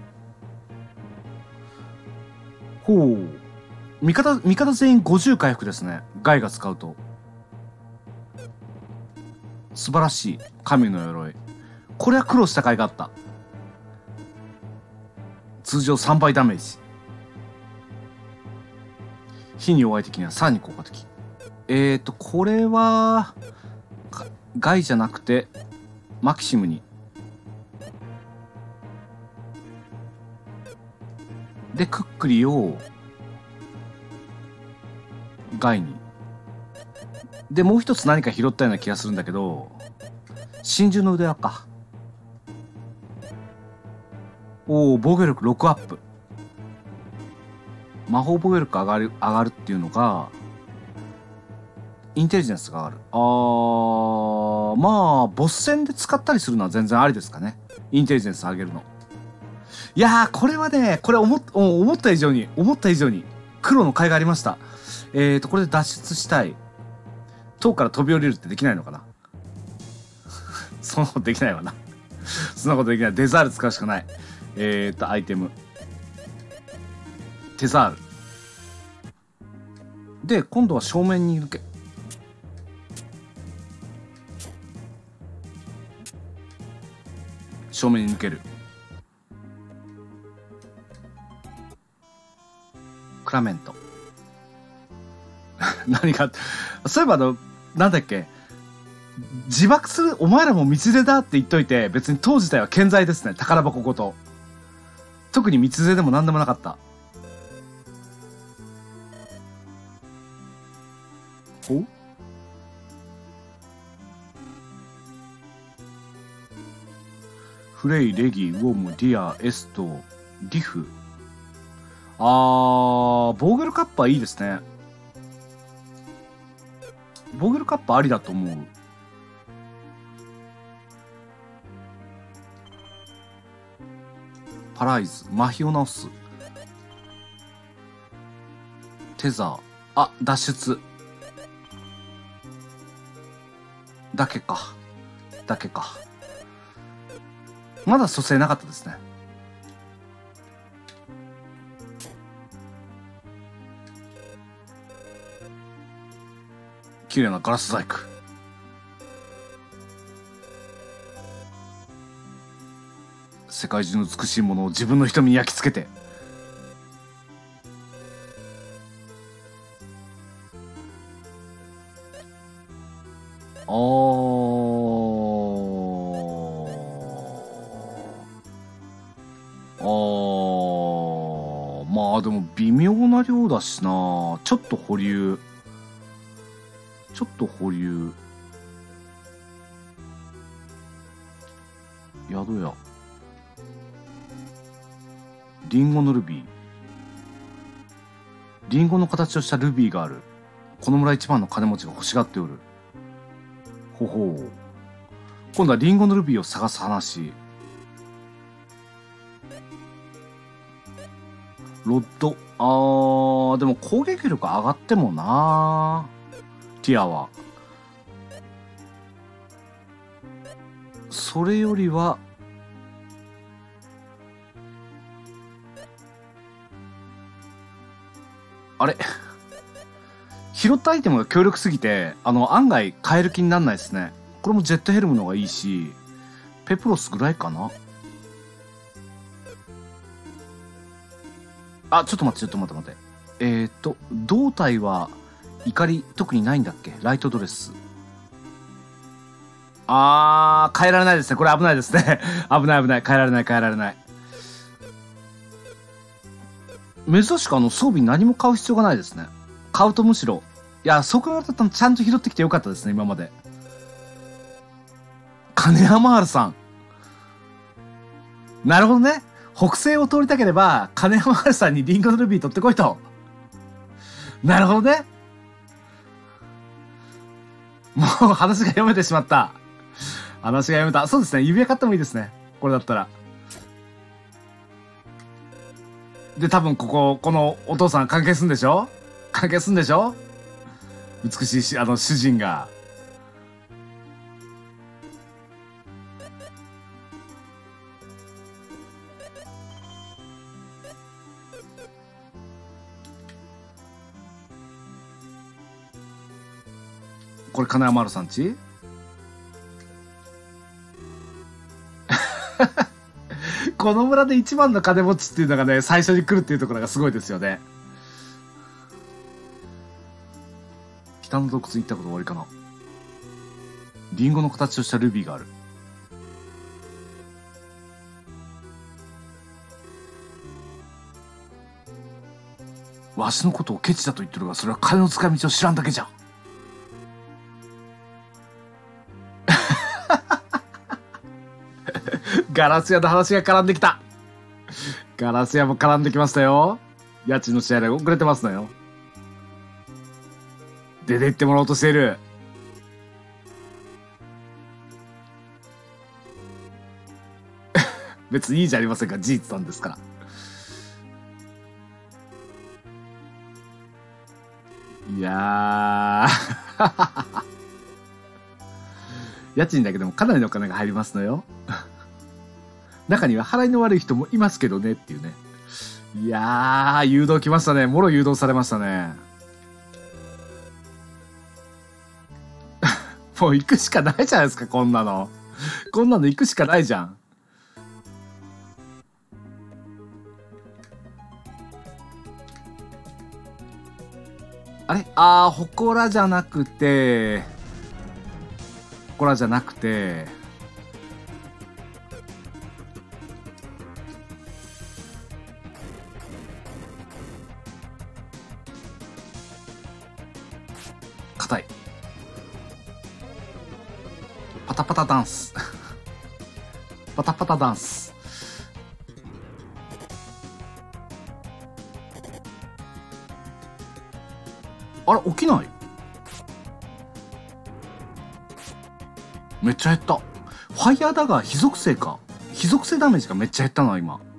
ほう。味方、味方全員ごじゅう回復ですね。ガイが使うと。素晴らしい。神の鎧。これは苦労した甲斐があった。通常さんばいダメージ。火に弱い敵にはさらに効果的。えーと、これは、ガイじゃなくて、マキシムに。で、クックリを、ガイに。で、もう一つ何か拾ったような気がするんだけど、真珠の腕輪か。おお、防御力ろくアップ。魔法防御力上がる、上がるっていうのが、インテリジェンスが上がる。あー、まあ、ボス戦で使ったりするのは全然ありですかね。インテリジェンス上げるの。いやー、これはね、これ思っ、思った以上に、思った以上に、黒の甲斐がありました。えーと、これで脱出したい。塔から飛び降りるってできないのかな？そんなことできないわな。そんなことできない。デザール使うしかない。えーと、アイテム。テザール。で、今度は正面に抜け。正面に抜ける。クラメント。何か、そういえばあの、なんだっけ、自爆する、お前らも道連れだって言っといて、別に塔自体は健在ですね。宝箱ごと。特に道連れでも何でもなかった。お？フレイ、レギ、ウォム、ディア、エスト、リフ。あー、ボーゲルカッパいいですね。ボーゲルカッパありだと思う。パライズ、麻痺を治す。テザー。あ、脱出。だけか。だけか。まだ蘇生なかったですね。綺麗なガラス細工。世界中の美しいものを自分の瞳に焼き付けて。あー。あー。まあでも微妙な量だしな。ちょっと保留。ちょっと保留。宿屋。リンゴのルビー。リンゴの形をしたルビーがある。この村一番の金持ちが欲しがっておる。ほほう。今度はリンゴのルビーを探す話。ロッド。あー、でも攻撃力上がってもなー。ティアは。それよりは、あれ拾ったアイテムが強力すぎて、あの、案外変える気になんないですね。これもジェットヘルムの方がいいし、ペプロスぐらいかな。あ、ちょっと待って、ちょっと待って待って。えーっと、胴体は怒り特にないんだっけ？ライトドレス。あー、変えられないですね。これ危ないですね。危ない危ない。変えられない変えられない。珍しくあの装備何も買う必要がないですね。買うとむしろ、いや、そう考えるとちゃんと拾ってきてよかったですね、今まで。金山春さん。なるほどね。北西を通りたければ、金山春さんにリンゴのルビー取ってこいと。なるほどね。もう話が読めてしまった。 話がやめた。そうですね。指輪買ってもいいですね。これだったら。で、多分ここ、このお父さん関係すんでしょ関係すんでしょ美しいし、あの、主人が。これ金山丸さんちこの村で一番の金持ちっていうのがね、最初に来るっていうところがすごいですよね。北の洞窟行ったこと終わりかな。リンゴの形をしたルビーがある。わしのことをケチだと言ってるが、それは金の使い道を知らんだけじゃ。ガラス屋の話が絡んできた。ガラス屋も絡んできましたよ。家賃の支払い遅れてますのよ。出て行ってもらおうとしている。別にいいじゃありませんか、事実なんですから。いやー家賃だけでもかなりのお金が入りますのよ。中には払いの悪い人もいますけどねっていうね。いやー、誘導来ましたね。もろ誘導されましたね。もう行くしかないじゃないですか、こんなの。こんなの行くしかないじゃん。あれあー、ほこらじゃなくて、ほこらじゃなくて、硬い。パタパタダンス。パタパタダンス。あれ、起きない。めっちゃ減った。ファイヤーだが非属性か。非属性ダメージがめっちゃ減ったな、今。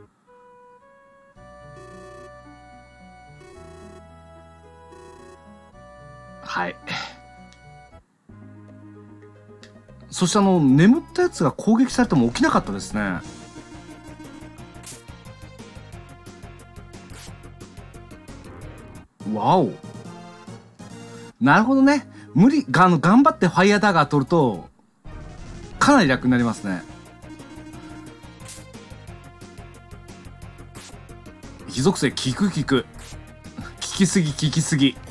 はい。そしてあの、眠ったやつが攻撃されても起きなかったですね。わお。なるほどね。無理、あの、頑張ってファイヤーダガー取ると、かなり楽になりますね。非属性効く効く。効きすぎ効きすぎ。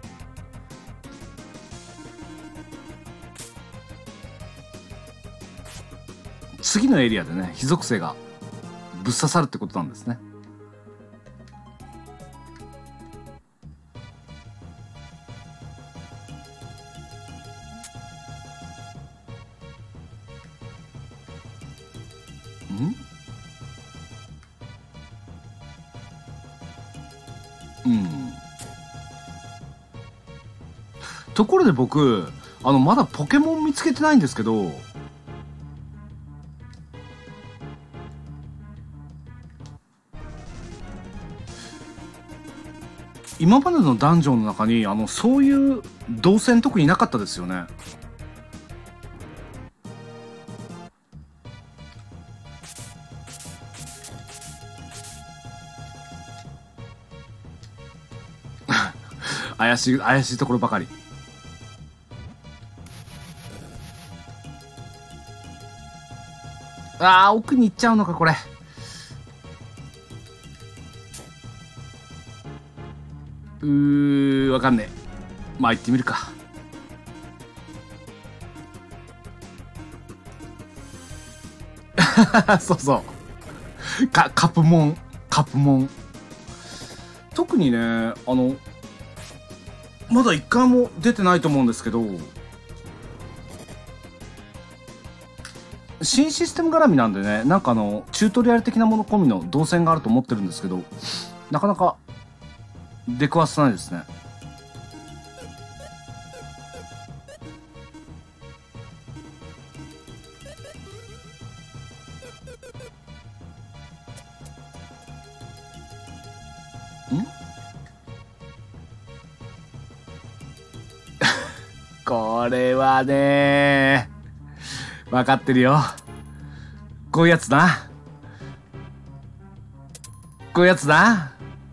次のエリアでね、非属性がぶっ刺さるってことなんですね。んうん。ところで僕、あの、まだポケモン見つけてないんですけど、今までのダンジョンの中に、あの、そういう動線特になかったですよね。怪しい、怪しいところばかり。ああ、奥に行っちゃうのか、これ。うー、わかんねえ。まあ、行ってみるか。そうそう。か、カプモン。カプモン。特にね、あの、まだ一回も出てないと思うんですけど、新システム絡みなんでね、なんかあの、チュートリアル的なもの込みの動線があると思ってるんですけど、なかなか出くわせないですね。 これはね、分かってるよ。こういうやつな。こういうやつな。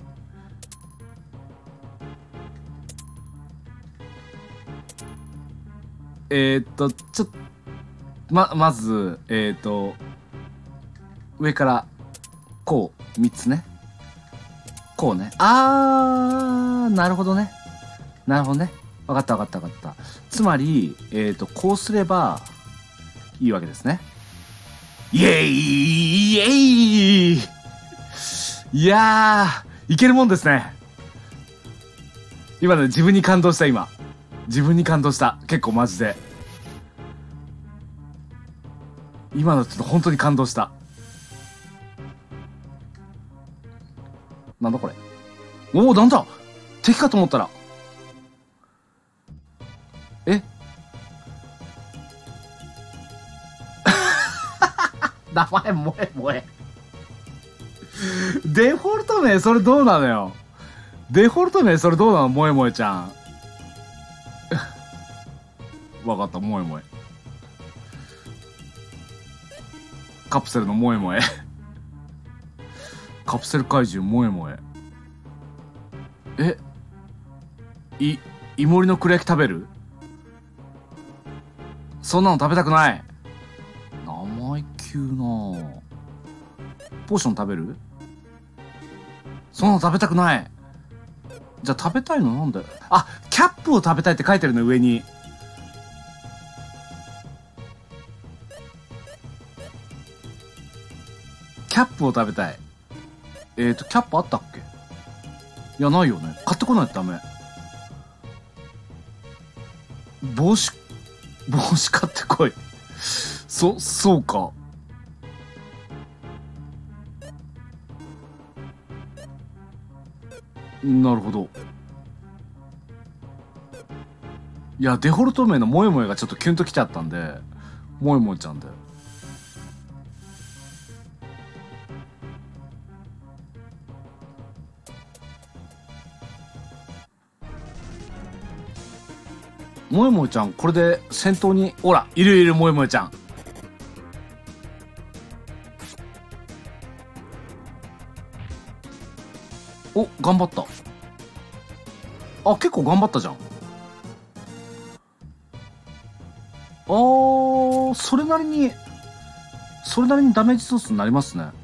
えー、っと、ちょっと、ま、まず、えー、っと、上から、こう、三つね。こうね。あー、なるほどね。なるほどね。わかったわかったわかった。つまり、えー、っと、こうすれば、いいわけですね。イエイイエイいやー、いけるもんですね。今ね、自分に感動した、今。自分に感動した。結構マジで。今のちょっと本当に感動した。なんだこれ。おお、なんだ敵かと思ったら。え名前萌え萌え。デフォルト名それどうなのよ。デフォルト名それどうなの萌え萌えちゃん。わかった、萌え萌え。カプセルの萌え萌え。カプセル怪獣萌え萌え。えい、イモリの黒焼き食べる？そんなの食べたくない。生意気なぁ。ポーション食べる？そんなの食べたくない。じゃあ食べたいのなんだよ。あ、キャップを食べたいって書いてるの上に。キャップを食べたい。えーと、キャップあったっけ？いや、ないよね。買ってこないとダメ。帽子、帽子買ってこい。そ、そうか。なるほど。いや、デフォルト名の萌え萌えがちょっとキュンときちゃったんで、萌え萌えちゃんで。萌え萌えちゃん、これで先頭に、ほら、いるいる萌え萌えちゃん。お、頑張った。あ、結構頑張ったじゃん。あー、それなりに、それなりにダメージソースになりますね。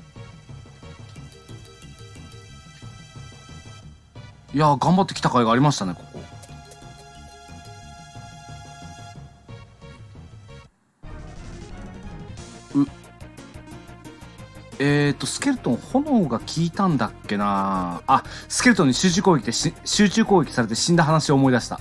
いやー、頑張ってきた甲斐がありましたね、ここ。う、えーと、スケルトン、炎が効いたんだっけなあ、スケルトンに集中攻撃でし、集中攻撃されて死んだ話を思い出した。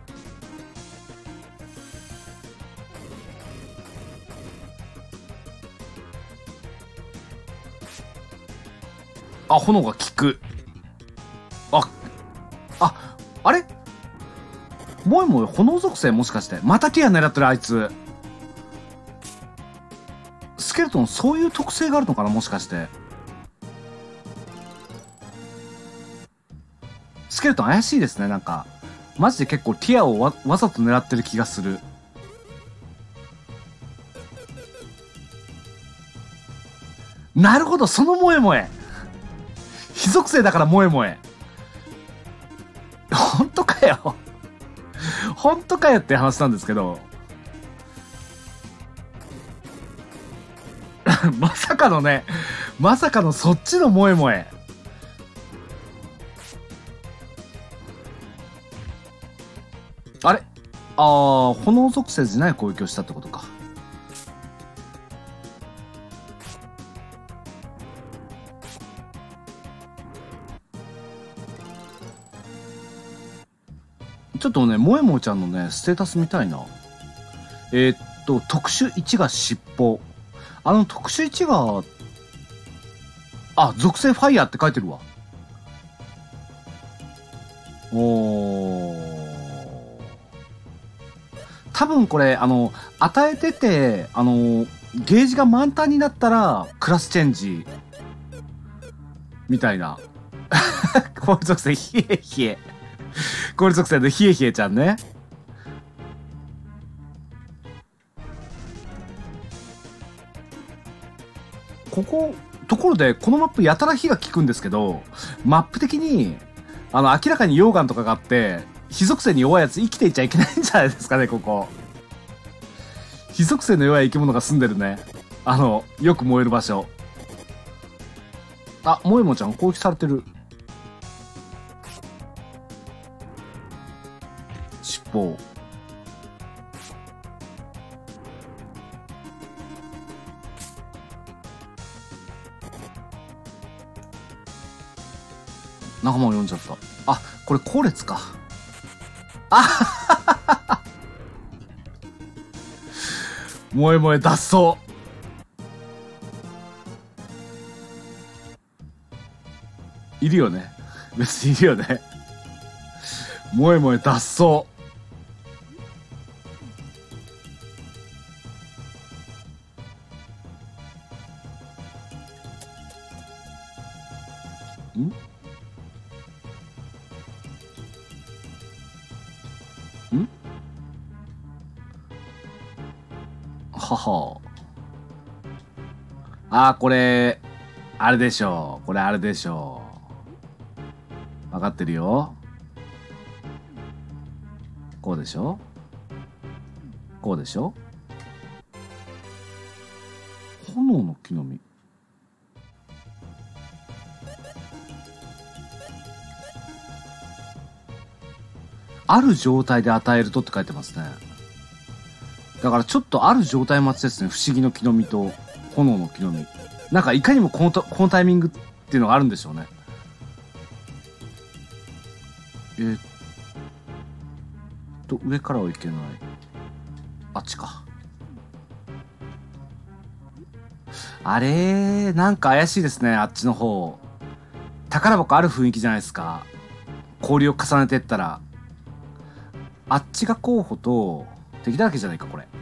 あ、炎が効く。あ、あ、あれもえもえ炎属性もしかして。またティア狙ってるあいつ。スケルトンそういう特性があるのかなもしかして。スケルトン怪しいですね、なんか。マジで結構ティアをわ、わざと狙ってる気がする。なるほど、その萌え萌え。非属性だから萌え萌え。ほんとかよ。ほんとかよって話なんですけど。まさかのね、まさかのそっちの萌え萌え。あれあー、炎属性じゃない攻撃をしたってことか。ちょっとね、萌え萌えちゃんのね、ステータス見たいな。えー、っと、特殊いちが尻尾。あの特殊いちが、あ、属性ファイヤーって書いてるわ。おー。多分これ、あの、与えてて、あの、ゲージが満タンになったら、クラスチェンジ。みたいな。これ属性、ヒエヒエ。これ属性のヒエヒエちゃんね。 ここ、ところで、このマップやたら火が効くんですけど、マップ的に、あの、明らかに溶岩とかがあって、火属性に弱いやつ生きていっちゃいけないんじゃないですかね、ここ。火属性の弱い生き物が住んでるね。あの、よく燃える場所。あ、もえもちゃん攻撃されてる。尻尾。仲間を呼んじゃった。あ、これ後列か。あ萌え萌え脱走。いるよね。別にいるよね。萌え萌え脱走。んんははあー、これあれでしょう。これあれでしょう。分かってるよ。こうでしょ。こうでしょ。炎の木の実。ある状態で与えるとって書いてますね。だからちょっとある状態待ちですね。不思議の木の実と炎の木の実。なんかいかにもこのとこのタイミングっていうのがあるんでしょうね。えー、っと、上からはいけない。あっちか。あれー、なんか怪しいですね、あっちの方。宝箱ある雰囲気じゃないですか。氷を重ねてったら。あっちが候補と、敵だらけじゃないか、これ。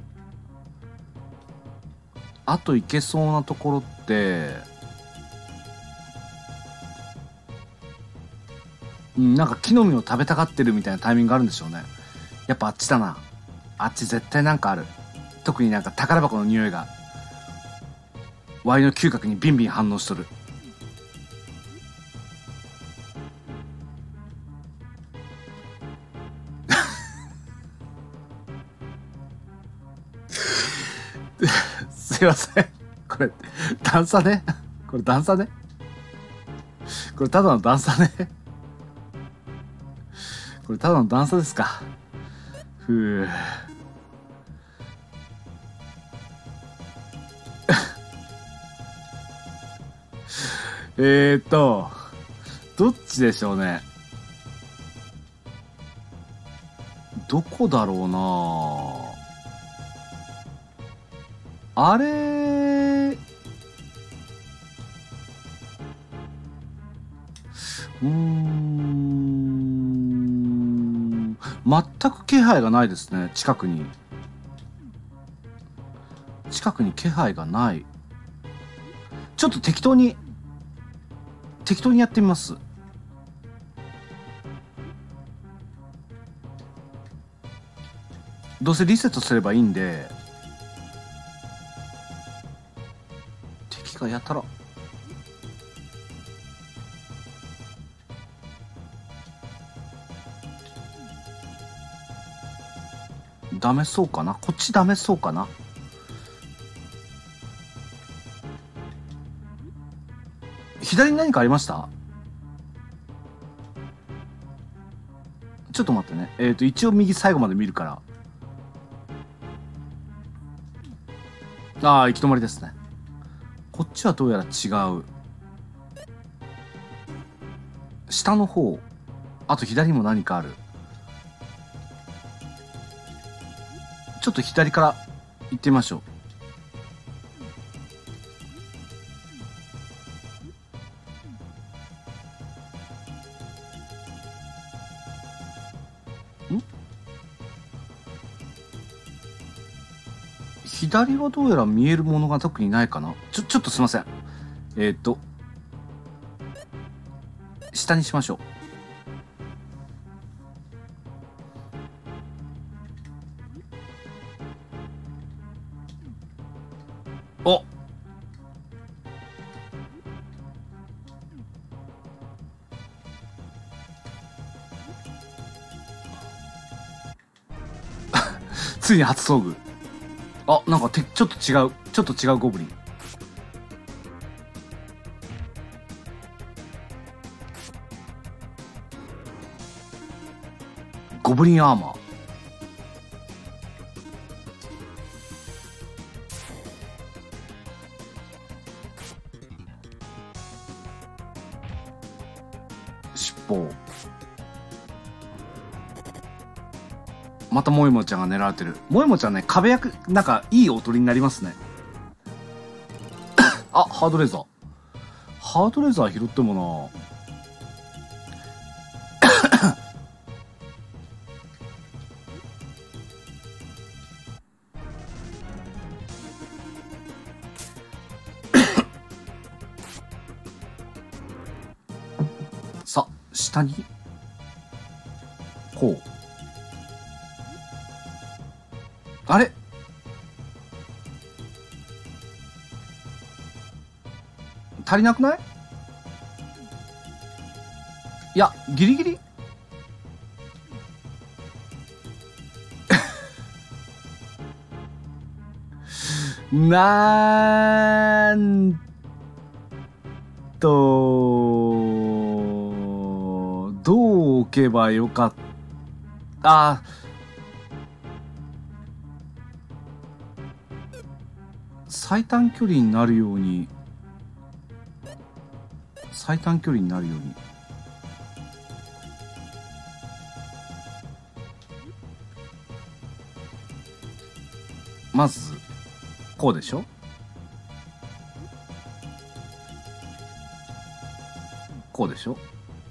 あと行けそうなところって、うん、なんか木の実を食べたがってるみたいなタイミングがあるんでしょうね。やっぱあっちだな。あっち絶対なんかある。特になんか宝箱の匂いが、ワイの嗅覚にビンビン反応しとる。すいません。これ、段差ね。これ段差ね。これただの段差ね。これただの段差ですか。ふう。えーっと、どっちでしょうね。どこだろうな。あれうーん。全く気配がないですね、近くに。近くに気配がない。ちょっと適当に、適当にやってみます。どうせリセットすればいいんで、敵がやたら。ダメそうかな。こっちダメそうかな。左に何かありました？ちょっと待ってね。えっと、一応右最後まで見るから。ああ、行き止まりですね。こっちはどうやら違う。下の方。あと左にも何かある。ちょっと左から行ってみましょう。ん？左はどうやら見えるものが特にないかな。ちょ、ちょっとすいません。えっと、下にしましょう。お、 ついに初遭遇。あ、なんかて、ちょっと違う。ちょっと違うゴブリン。ゴブリンアーマー。尻尾。またもいもちゃんが狙われてる。もいもちゃんね、壁役、なんかいいおとりになりますね。あ、ハードレーザー。ハードレーザー拾ってもな。さ、下にこう。あれ足りなくない？いや、ギリギリなんと、どう置けばよかった。あ、最短距離になるように、最短距離になるように。まず、こうでしょ？こうでしょ？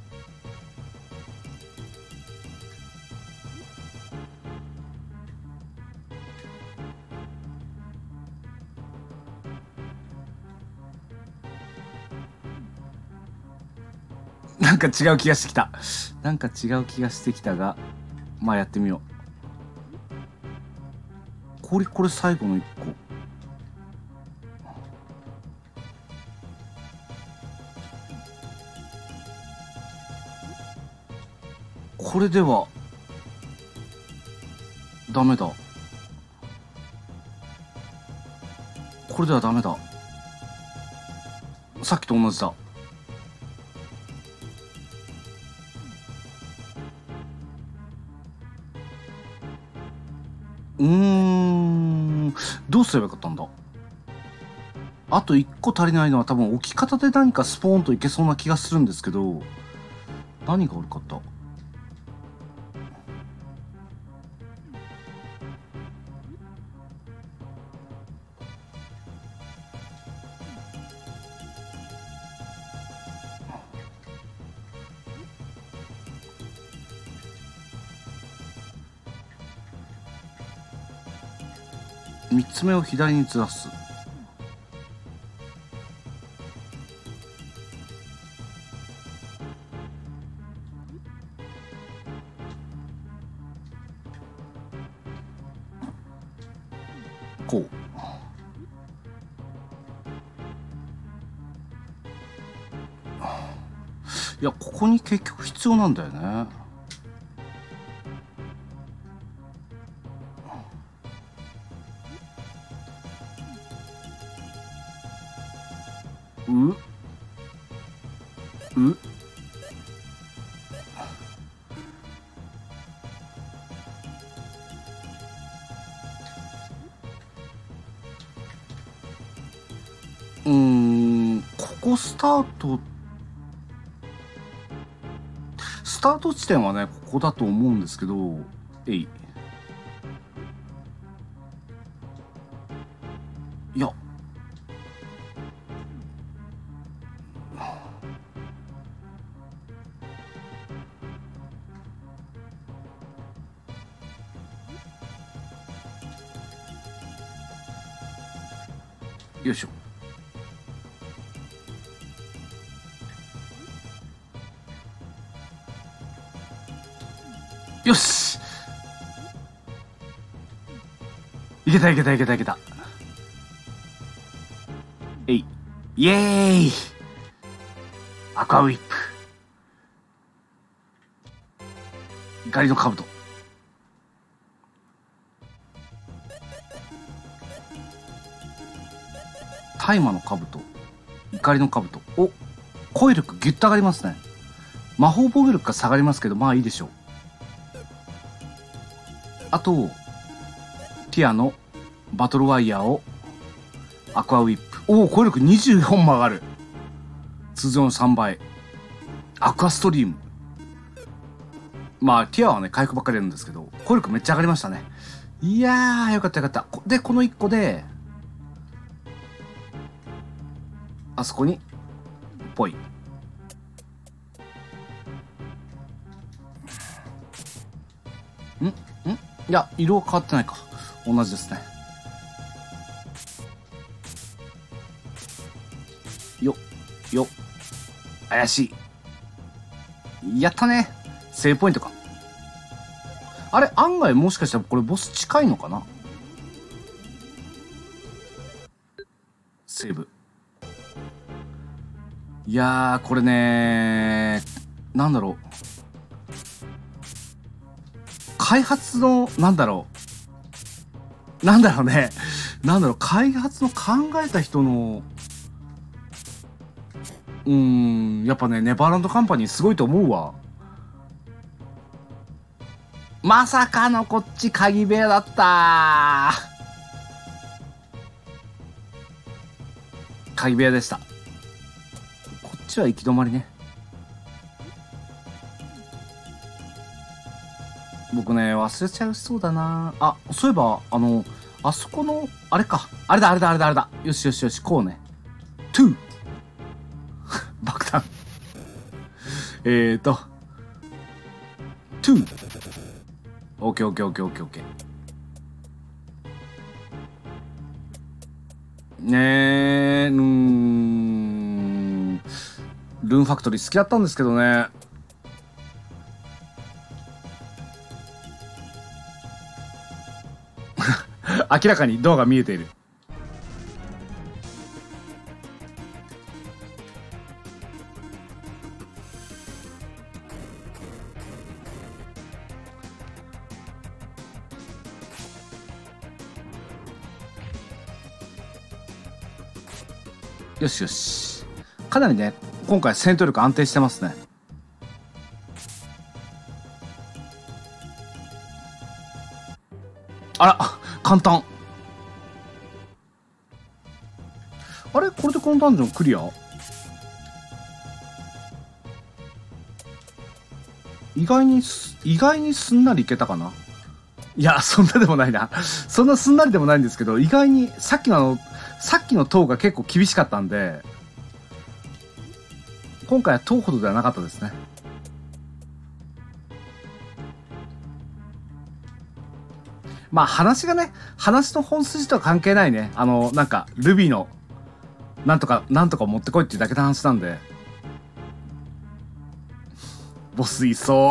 なんか違う気がしてきた。なんか違う気がしてきたが、まあやってみよう。これ、これ最後の一個。これでは、ダメだ。これではダメだ。さっきと同じだ。うーん、どうすればよかったんだ。あと一個足りないのは多分置き方で何かスポーンといけそうな気がするんですけど、何が悪かった？三つ目を左にずらす。こう。いや、ここに結局必要なんだよね。うううーん、ここスタート、スタート地点はね、ここだと思うんですけど、えい。いや。よいしょ。よし、いけたいけたいけたいけた。えい。イエーイ、アクアウィップ。怒りの兜。 大麻の兜、怒りの兜。お、攻撃力ギュッと上がりますね。魔法防御力が下がりますけど、まあいいでしょう。あと、ティアのバトルワイヤーをアクアウィップ。おお、攻撃力にじゅうよんも上がる。通常のさんばい。アクアストリーム。まあ、ティアはね、回復ばっかりやるんですけど、攻撃力めっちゃ上がりましたね。いやー、よかったよかった。で、このいっこで、あそこに、ぽい。んんいや、色は変わってないか。同じですね。よ、よ、怪しい。やったね。セーブポイントか。あれ、案外もしかしたらこれボス近いのかな。セーブ。いやー、これねー、なんだろう。開発の、なんだろう。なんだろうね。なんだろう、開発の考えた人の、うーん、やっぱね、ネバーランドカンパニーすごいと思うわ。まさかのこっち鍵部屋だったー。鍵部屋でした。こっちは行き止まりね。僕ね、忘れちゃいそうだな。あ、そういえば、あの、あそこの、あれか。あれだ、あれだ、あれだ、あれだ。よしよしよし、こうね。トゥー爆弾。えーと。トゥーオッケーオッケーオッケーオッケーオッケー。ねえ、うーん。ルーンファクトリー好きだったんですけどね。明らかにドアが見えている。よしよし。かなりね、今回戦闘力安定してますね。あら、簡単。あれこれでこのダンジョンクリア？意外にす、意外にすんなりいけたかな。いや、そんなでもないな。そんなすんなりでもないんですけど、意外に、さっきのあの、さっきの塔が結構厳しかったんで、今回は塔ほどではなかったですね。まあ話がね、話の本筋とは関係ないね。あの、なんか、ルビーの、なんとか、なんとか持ってこいっていうだけの話なんで。ボスいそう。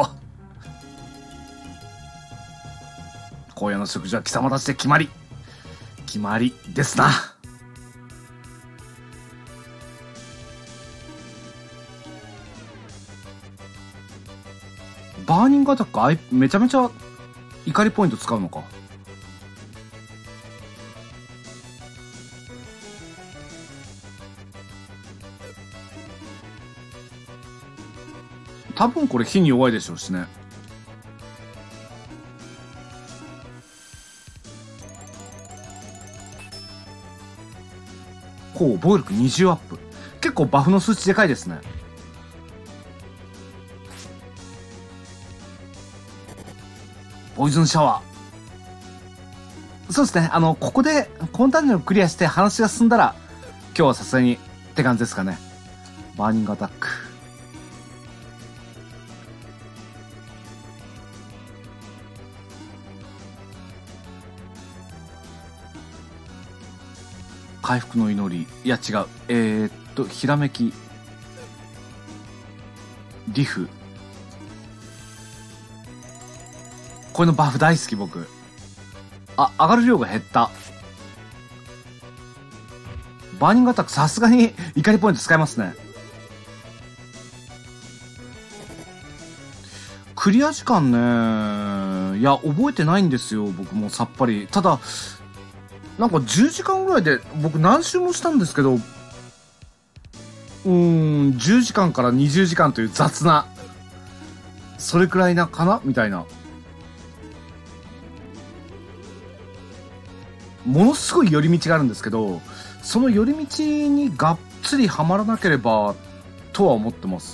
荒野の食事は貴様たちで決まり。決まりですな。バーニングアタック、あい、めちゃめちゃ怒りポイント使うのか。多分これ火に弱いでしょうしね。こう、防御力にじゅうアップ。結構バフの数値でかいですね。ポイズンシャワー。そうですね。あの、ここで、このダンジョンをクリアして話が進んだら、今日はさすがにって感じですかね。バーニングアタック。回復の祈り。いや、違う。えー、っと、ひらめき。リフ。これのバフ大好き、僕。あ、上がる量が減った。バーニングアタック、さすがに怒りポイント使えますね。クリア時間ね、いや、覚えてないんですよ、僕もさっぱり。ただ、 なんかじゅうじかんぐらいで僕何周もしたんですけど、うーん、じゅうじかんからにじゅうじかんという雑な、それくらいなかなみたいな。ものすごい寄り道があるんですけど、その寄り道にがっつりはまらなければとは思ってます。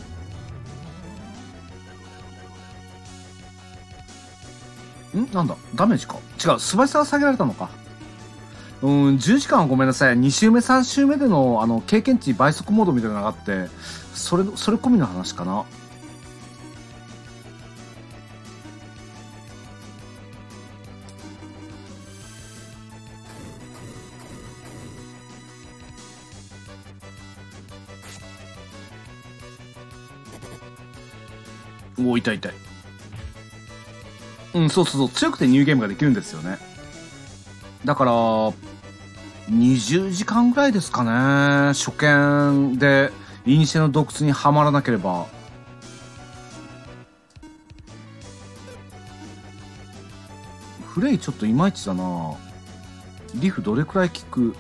んなんだダメージか違う、素早さが下げられたのか。うん、じゅうじかんはごめんなさい。に周目、さん周目での、あの、経験値倍速モードみたいなのがあって、それ、それ込みの話かな。おお、痛い痛い。うん、そうそうそう。強くてニューゲームができるんですよね。だから、にじゅうじかんぐらいですかね。初見で、イニシエの洞窟にはまらなければ。フレイちょっといまいちだな。リフどれくらい効く？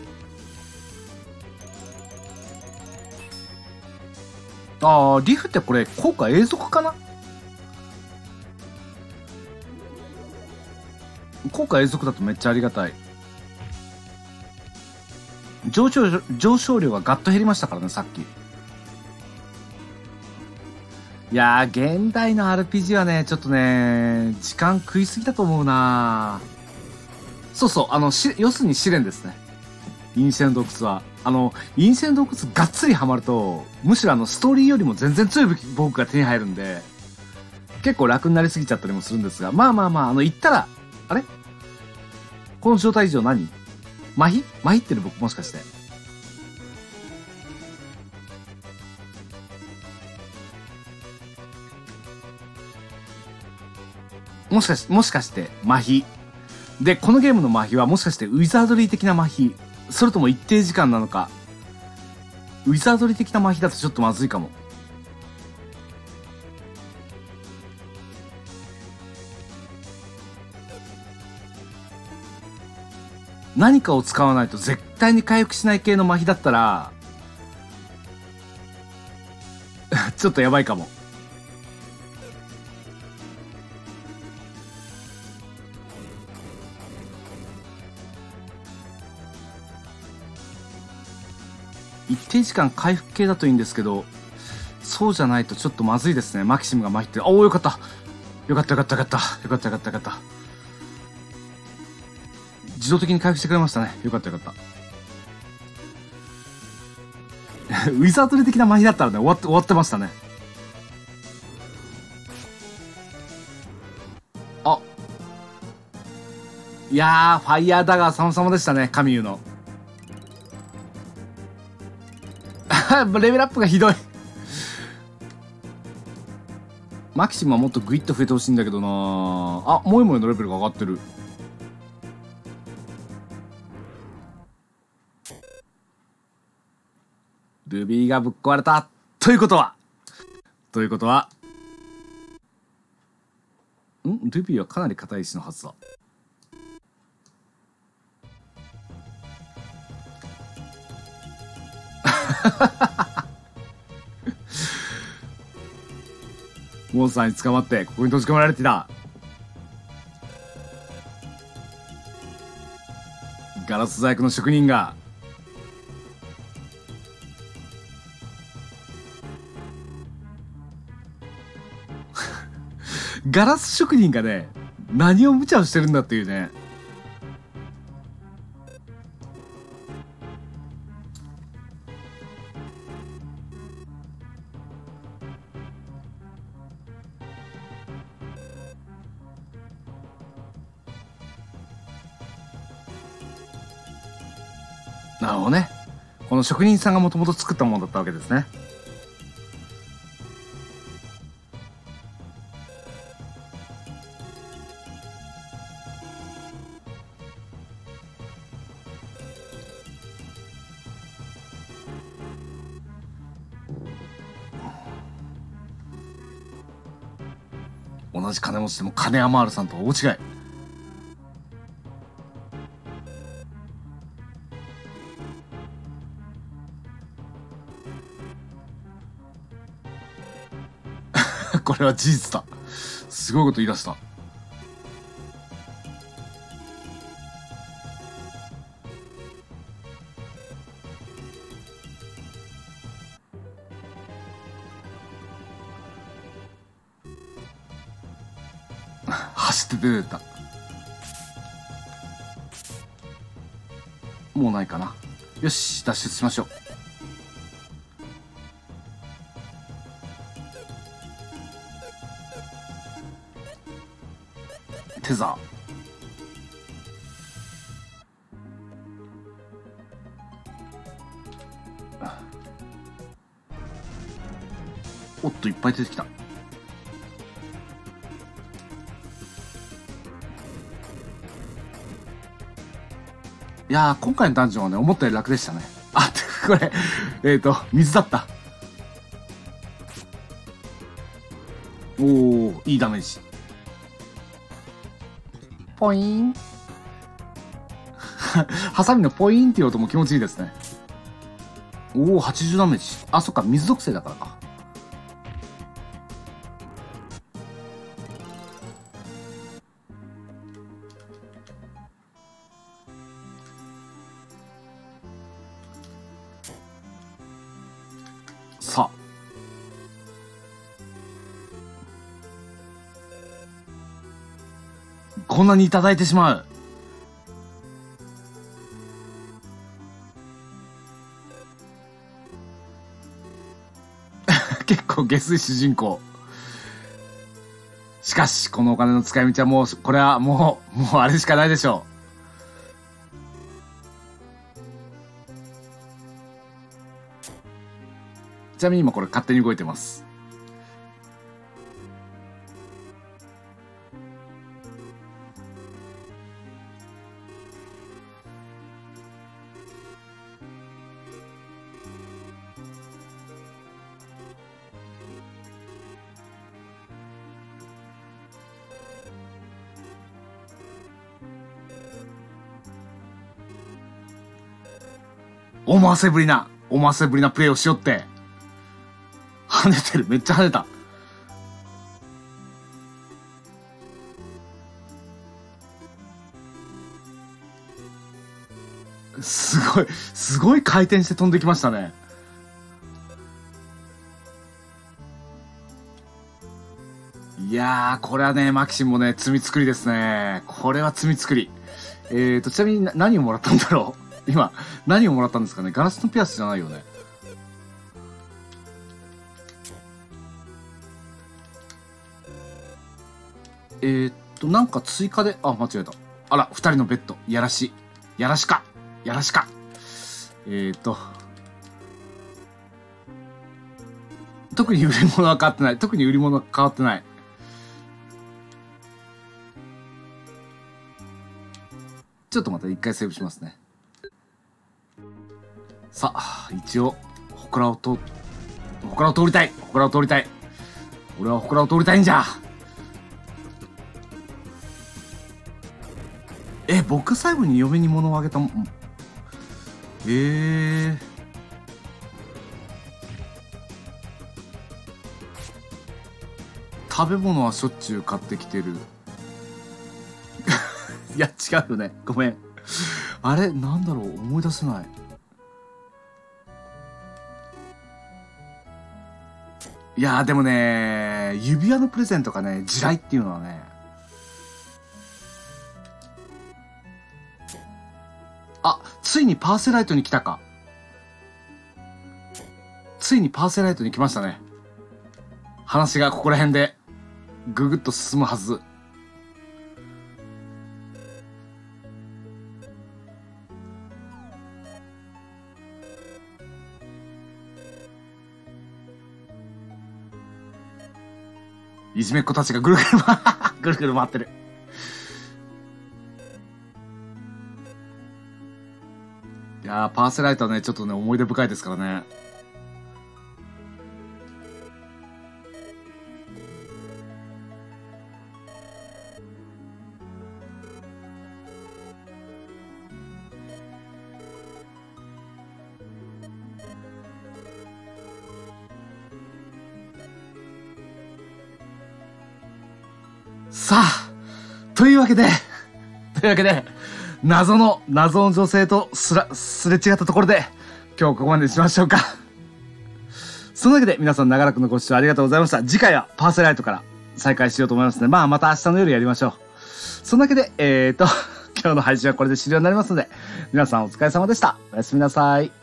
ああ、リフってこれ効果永続かな？効果永続だとめっちゃありがたい。上昇、上昇量がガッと減りましたからね、さっき。いやー、現代の アールピージー はね、ちょっとね、時間食いすぎだと思うな。そうそう、あの、し、要するに試練ですね。インシェン洞窟は。あの、インシェン洞窟がっつりハマると、むしろあの、ストーリーよりも全然強い僕が手に入るんで、結構楽になりすぎちゃったりもするんですが、まあまあまあ、あの、言ったら、あれこの状態以上何麻痺麻痺ってる僕もしかして。もしかし、もしかして麻痺。で、このゲームの麻痺はもしかしてウィザードリー的な麻痺、それとも一定時間なのか。ウィザードリー的な麻痺だとちょっとまずいかも。何かを使わないと絶対に回復しない系の麻痺だったら、ちょっとやばいかも。一定時間回復系だといいんですけど、そうじゃないとちょっとまずいですね。マキシムが参ってる。おお、よかった。よかったよかったよかった。よかったよかったよかった。自動的に回復してくれましたね。よかったよかった。ウィザードリー的な麻痺だったらね、終わって、終わってましたね。あ。いやー、ファイヤーダガー様々でしたね。神優の。レベルアップがひどい。マキシムはもっとグイッと増えてほしいんだけどな。あ、もえもえのレベルが上がってる。ルビーがぶっ壊れた。ということはということはんルビーはかなり硬い石のはずだ。モンスターに捕まってここに閉じ込められていた。ガラス細工の職人がガラス職人がね、何を無茶をしてるんだっていうね。なるほどね。この職人さんがもともと作ったものだったわけですね。同じ金持ちでも金山るさんとは大違い。 これは事実だ。すごいこと言い出した。走って出てった。もうないかな。よし、脱出しましょう。テザー。おっと、いっぱい出てきた。いやー、今回のダンジョンはね、思ったより楽でしたね。あ、これ、えっと、水だった。おー、いいダメージ。ポイーン。ハサミのポイーンっていう音も気持ちいいですね。おお、はちじゅうダメージ。あ、そっか、水属性だからか。さあ。こんなにいただいてしまう。結構下水主人公。しかし、このお金の使い道はもう、これはもう、もうあれしかないでしょう。ちなみに今これ勝手に動いてます。思わせぶりな、思わせぶりなプレイをしよって。跳ねてる。めっちゃ跳ねた。すごい、すごい回転して飛んできましたね。いやー、これはね、マキシムもね、罪作りですね。これは罪作り。えーと、ちなみに何をもらったんだろう。今、何をもらったんですかね。ガラスのピアスじゃないよね。えーっと、なんか追加で、あ、間違えた。あら、二人のベッド。やらし。やらしか。やらしか。えーっと、特に売り物は変わってない。特に売り物は変わってない。ちょっとまた一回セーブしますね。さあ、一応、ほこらを通、ほこらを通りたい。ほこらを通りたい。俺はほこらを通りたいんじゃ。え、僕最後に嫁に物をあげたもん。えー。食べ物はしょっちゅう買ってきてる。いや、違うよね。ごめん。あれなんだろう、思い出せない。いやーでもね、指輪のプレゼントがね、地雷っていうのはね。あ、ついにパーセライトに来たか。ついにパーセライトに来ましたね。話がここら辺で、ぐぐっと進むはず。いじめっ子たちがぐるぐるぐるぐる回ってる。いやー、パーセライトはね、ちょっとね、思い出深いですからね。 さあ、というわけで、というわけで、謎の、謎の女性とすら、すれ違ったところで、今日ここまでにしましょうか。そのわけで皆さん長らくのご視聴ありがとうございました。次回はパーセライトから再開しようと思いますので、まあまた明日の夜やりましょう。そんなわけで、えーと、今日の配信はこれで終了になりますので、皆さんお疲れ様でした。おやすみなさい。